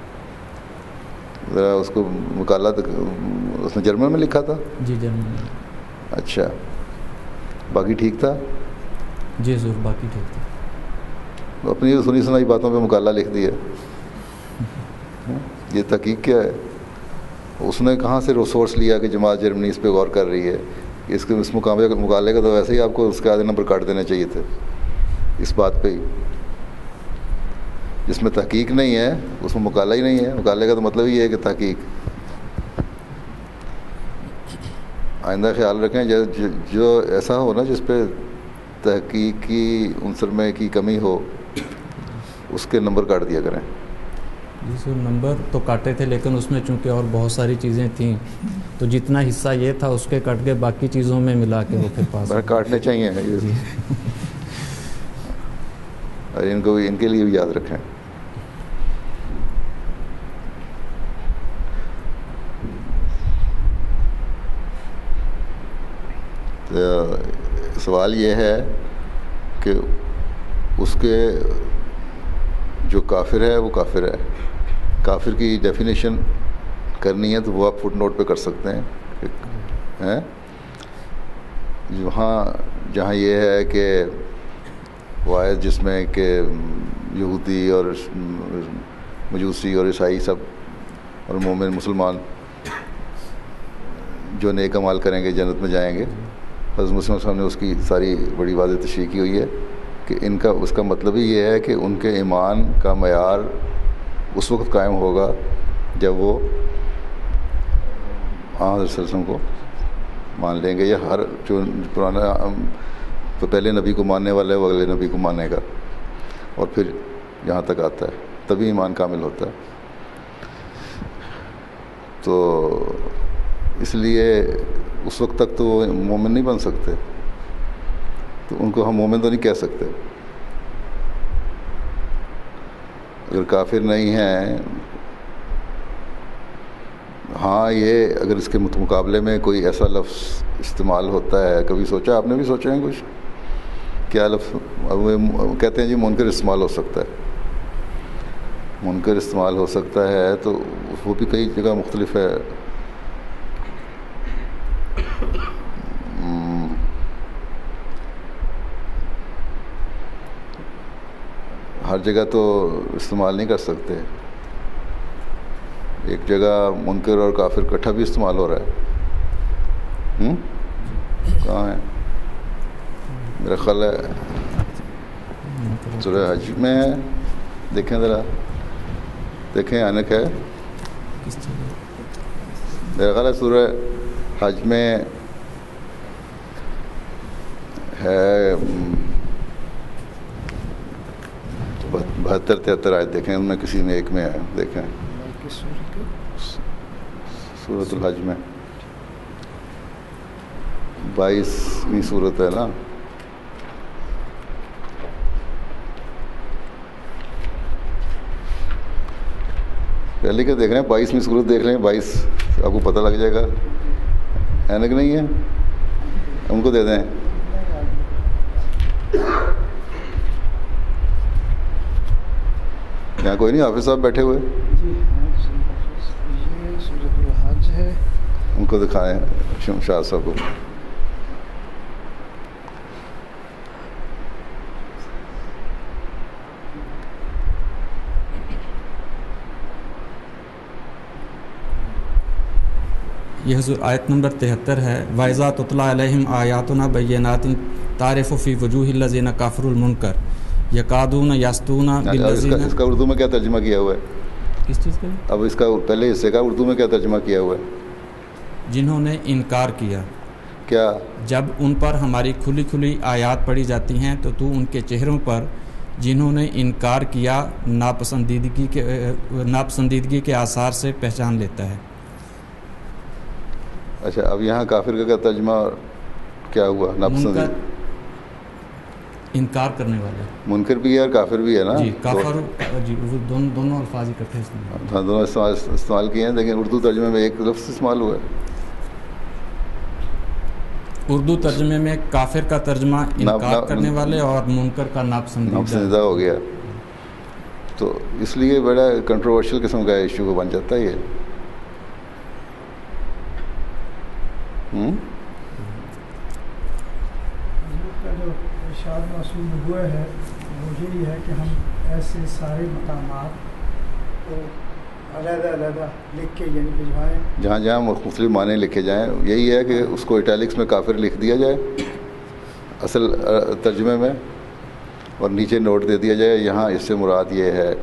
ذرا اس کو مقالہ اس نے جرمن میں لکھا تھا؟ جی جرمن میں. اچھا. باقی ٹھیک تھا؟ جی ضرور باقی ٹھیک تھا. اپنی سنی سنائی باتوں پہ مقالہ لکھ دیا. یہ تحقیق کیا ہے؟ اس نے کہاں سے ریسورس لیا کہ جماعت جرمنی اس پہ غور کر رہی ہے؟ اس کے اس مقابلے مقالے کا تو ویسے ہی آپ کو اس کے آدھے نمبر کاٹ دینے چاہیے تھے اس بات پہ ہی. جس میں تحقیق نہیں ہے اس میں مقالہ ہی نہیں ہے. مقالے کا تو مطلب ہی ہے کہ تحقیق. آئندہ خیال رکھیں جو, جو ایسا ہو نا جس پہ تحقیق کی عنصر میں کی کمی ہو اس کے نمبر کاٹ دیا کریں. جی سر نمبر تو کاٹے تھے لیکن اس میں چونکہ اور بہت ساری چیزیں تھیں تو جتنا حصہ یہ تھا اس کے کٹ کے باقی چیزوں میں ملا کے وہ پھر پاس کاٹنے چاہیے. اور ان کو بھی ان کے لیے بھی یاد رکھیں. سوال یہ ہے کہ اس کے جو کافر ہے وہ کافر ہے. کافر کی ڈیفینیشن کرنی ہے تو وہ آپ فٹ نوٹ پہ کر سکتے ہیں. وہاں جہاں یہ ہے کہ واحد جس میں کہ یہودی اور مجوسی اور عیسائی سب اور مومن مسلمان جو نیک اعمال کریں گے جنت میں جائیں گے. حضرت مسلم صاحب نے اس کی ساری بڑی واضح تشریح کی ہوئی ہے کہ ان کا اس کا مطلب ہی یہ ہے کہ ان کے ایمان کا معیار اس وقت قائم ہوگا جب وہ حضرت صلی اللہ علیہ وسلم کو مان لیں گے. یا ہر جو پرانا تو پہلے نبی کو ماننے والا ہے وہ اگلے نبی کو مانے گا اور پھر یہاں تک آتا ہے تبھی ایمان کامل ہوتا ہے. تو اس لیے اس وقت تک تو وہ مومن نہیں بن سکتے. تو ان کو ہم مومن تو نہیں کہہ سکتے. اگر کافر نہیں ہیں ہاں یہ اگر اس کے مقابلے میں کوئی ایسا لفظ استعمال ہوتا ہے کبھی سوچا آپ نے بھی سوچا ہے کچھ کیا لفظ کہتے ہیں جی منکر استعمال ہو سکتا ہے منکر استعمال ہو سکتا ہے تو وہ بھی کئی جگہ مختلف ہے. ہر جگہ تو استعمال نہیں کر سکتے. ایک جگہ منکر اور کافر اکٹھا بھی استعمال ہو رہا ہے. ہوں کہاں ہے؟ میرا خیال ہے سورہ حج میں ہے. دیکھیں ذرا دیکھیں انک ہے. میرا خیال ہے سورہ حج میں ہے بہتر تہتر آیت. دیکھیں ان میں کسی میں ایک میں ہے. دیکھیں سورۃ الحج میں بائیسویں صورت ہے نا. پہلے کیا دیکھ رہے ہیں؟ بائیسویں صورت دیکھ لیں. بائیس آپ کو پتہ لگ جائے گا. اینک نہیں ہے ان کو دے دیں. یہاں کوئی نہیں؟ حافظ صاحب بیٹھے ہوئے یہ سورۃ الحج ہے. ان کو دکھائیں شمشاد صاحب کو. یہ حضور آیت نمبر تہتر ہے. وَإِذَا تُتْلَىٰ عَلَيْهِمْ آيَاتُنَا بَيِّنَاتٍ تَعْرِفُ فِي وُجُوهِ الَّذِينَ كَفَرُوا الْمُنكَرَ يَكَادُونَ يَسْطُونَ بِالَّذِينَ. اس کا اردو میں کیا ترجمہ کیا ہوا ہے؟ کس چیز کا؟ اب اس کا پہلے حصے کا اردو میں کیا ترجمہ کیا ہوا ہے؟ جنہوں نے انکار کیا. کیا؟ جب ان پر ہماری کھلی کھلی آیات پڑھی جاتی ہیں تو تو ان کے چہروں پر جنہوں نے انکار کیا ناپسندیدگی کے ناپسندیدگی کے آثار سے پہچان لیتا ہے. اچھا اب یہاں کافر کا کیا ترجمہ کیا ہوا؟ ناپسندیدہ انکار کرنے والے. منکر بھی ہے اور کافر بھی ہے نا. جی کافر جی دونوں دونوں الفاظ اکٹھے استعمال. ہاں دونوں استعمال استعمال کیے ہیں لیکن اردو ترجمے میں ایک لفظ استعمال ہوا ہے. اردو ترجمے میں کافر کا ترجمہ انکار کرنے والے اور منکر کا ناپسندیدہ ناپسندیدہ ہو گیا. تو اس لیے بڑا کنٹروورشل قسم کا ایشو بن جاتا ہے یہ. ہوں جو ارشاد موصول ہوا ہے وہ یہی ہے کہ ہم ایسے سارے مقامات کو علیحدہ علیحدہ لکھ کے یعنی بھجوائیں جہاں جہاں مختلف معنی لکھے جائیں. یہی ہے کہ اس کو اٹیلکس میں کافر لکھ دیا جائے اصل ترجمے میں اور نیچے نوٹ دے دیا جائے یہاں اس سے مراد یہ ہے.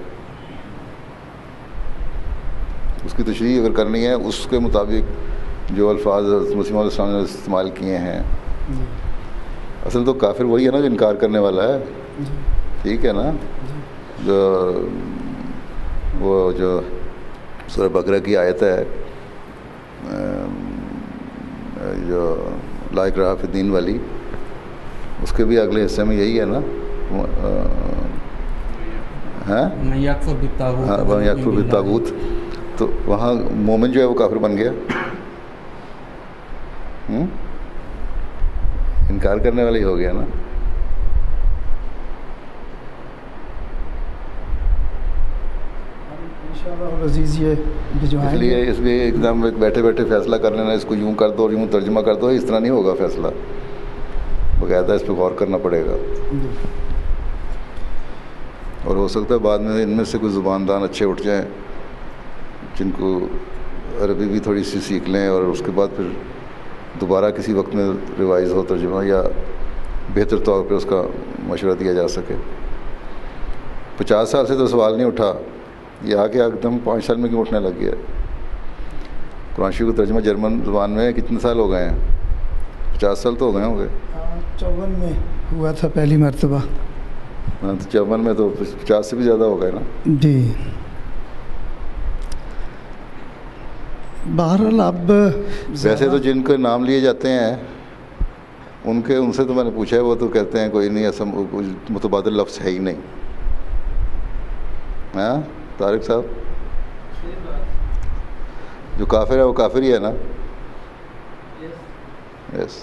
اس کی تشریح اگر کرنی ہے اس کے مطابق جو الفاظ مسلم علیہ السلام نے استعمال کیے ہیں. اصل تو کافر وہی ہے نا جو انکار کرنے والا ہے. ٹھیک ہے نا. جو وہ جو سورہ بقرہ کی آیت ہے جو لا اکراہ فی الدین والی, اس کے بھی اگلے حصے میں یہی ہے نا. ہاں یکفر بالطاغوت. تو وہاں مومن جو ہے وہ کافر بن گیا. ہوں انکار کرنے والا ہی ہو گیا نا. عزیز یہ اس لیے اس لیے ایک دم بیٹھے بیٹھے فیصلہ کر لینا اس کو یوں کر دو اور یوں ترجمہ کر دو, اس طرح نہیں ہوگا فیصلہ. باقاعدہ اس پہ غور کرنا پڑے گا. اور ہو سکتا ہے بعد میں ان میں سے کوئی زباندان اچھے اٹھ جائیں جن کو عربی بھی تھوڑی سی سیکھ لیں اور اس کے بعد پھر دوبارہ کسی وقت میں ریوائز ہو ترجمہ یا بہتر طور پہ اس کا مشورہ دیا جا سکے. پچاس سال سے تو سوال نہیں اٹھا, یہ آ کے ایک دم پانچ سال میں کیوں اٹھنے لگ گیا. قرآن شریف کا ترجمہ جرمن زبان میں کتنے سال ہو گئے ہیں؟ پچاس سال تو ہو گئے ہوں گے. چون میں ہوا تھا پہلی مرتبہ. ہاں تو چون میں تو پچاس سے بھی زیادہ ہو گئے نا. جی بہرحال اب ویسے تو جن کے نام لیے جاتے ہیں ان کے ان سے تو میں نے پوچھا ہے, وہ تو کہتے ہیں کوئی نہیں ایسا متبادل لفظ ہے ہی نہیں. ہاں طارق صاحب جو کافر ہے وہ کافر ہی ہے نا. یس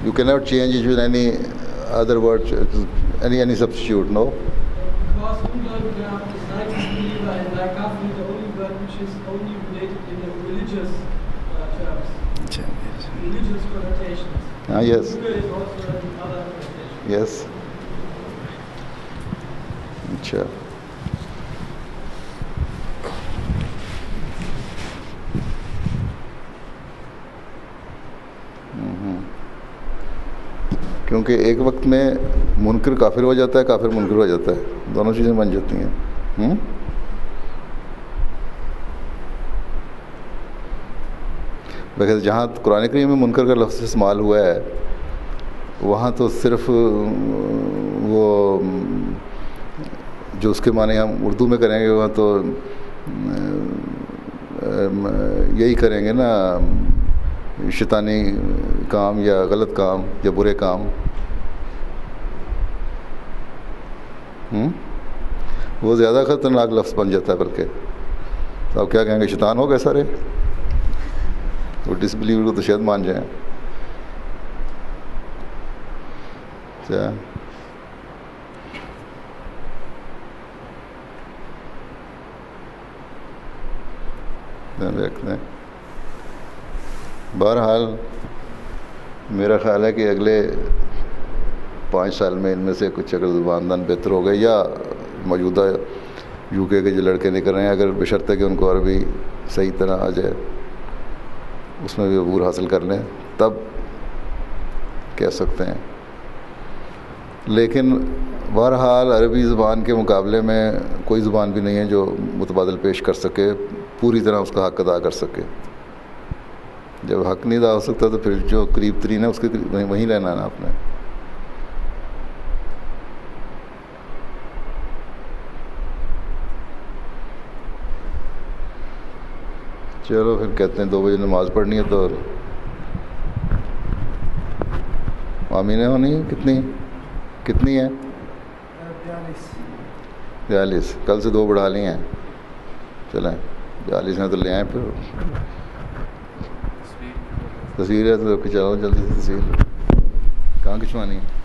You cannot change it with any other word, any any substitute, no? Because ungläubiger ist like disbeliever and like kafir, the only word which is only related in the religious uh, terms. Religious connotations. Ah, yes. Kufr is also in other connotations. Yes. اچھا کیونکہ ایک وقت میں منکر کافر ہو جاتا ہے، کافر منکر ہو جاتا ہے، دونوں چیزیں بن جاتی ہیں. ہوں بغیر جہاں قرآن کریم میں منکر کا لفظ استعمال ہوا ہے وہاں تو صرف وہ جو اس کے معنی ہم اردو میں کریں گے وہاں تو یہی کریں گے نا، شیطانی کام یا غلط کام یا برے کام. ہوں وہ زیادہ خطرناک لفظ بن جاتا ہے. بلکہ تو آپ کیا کہیں گے، شیطان ہو گئے سارے؟ وہ ڈس بلیور کو تو شاید مان جائیں. کیا دیکھتے ہیں. بہرحال میرا خیال ہے کہ اگلے پانچ سال میں ان میں سے کچھ اگر زبان دان بہتر ہو گئے، یا موجودہ یو کے کے جو لڑکے نکل رہے ہیں اگر بشرطے کہ ان کو عربی صحیح طرح آ جائے، اس میں بھی عبور حاصل کر لیں، تب کہہ سکتے ہیں. لیکن بہرحال عربی زبان کے مقابلے میں کوئی زبان بھی نہیں ہے جو متبادل پیش کر سکے، پوری طرح اس کا حق ادا کر سکے. جب حق نہیں ادا ہو سکتا تو پھر جو قریب ترین ہے اس کے وہیں رہنا ہے نا آپ نے. چلو پھر کہتے ہیں دو بجے نماز پڑھنی ہے تو آمینیں ہونی کتنی کتنی ہے؟ بیالیس. کل سے دو بڑھا لی ہیں. چلیں بیالیس میں تو لے آئیں. پھر تصویر ہے تو چلو جلدی سے تصویر کہاں کھنچوانی ہے؟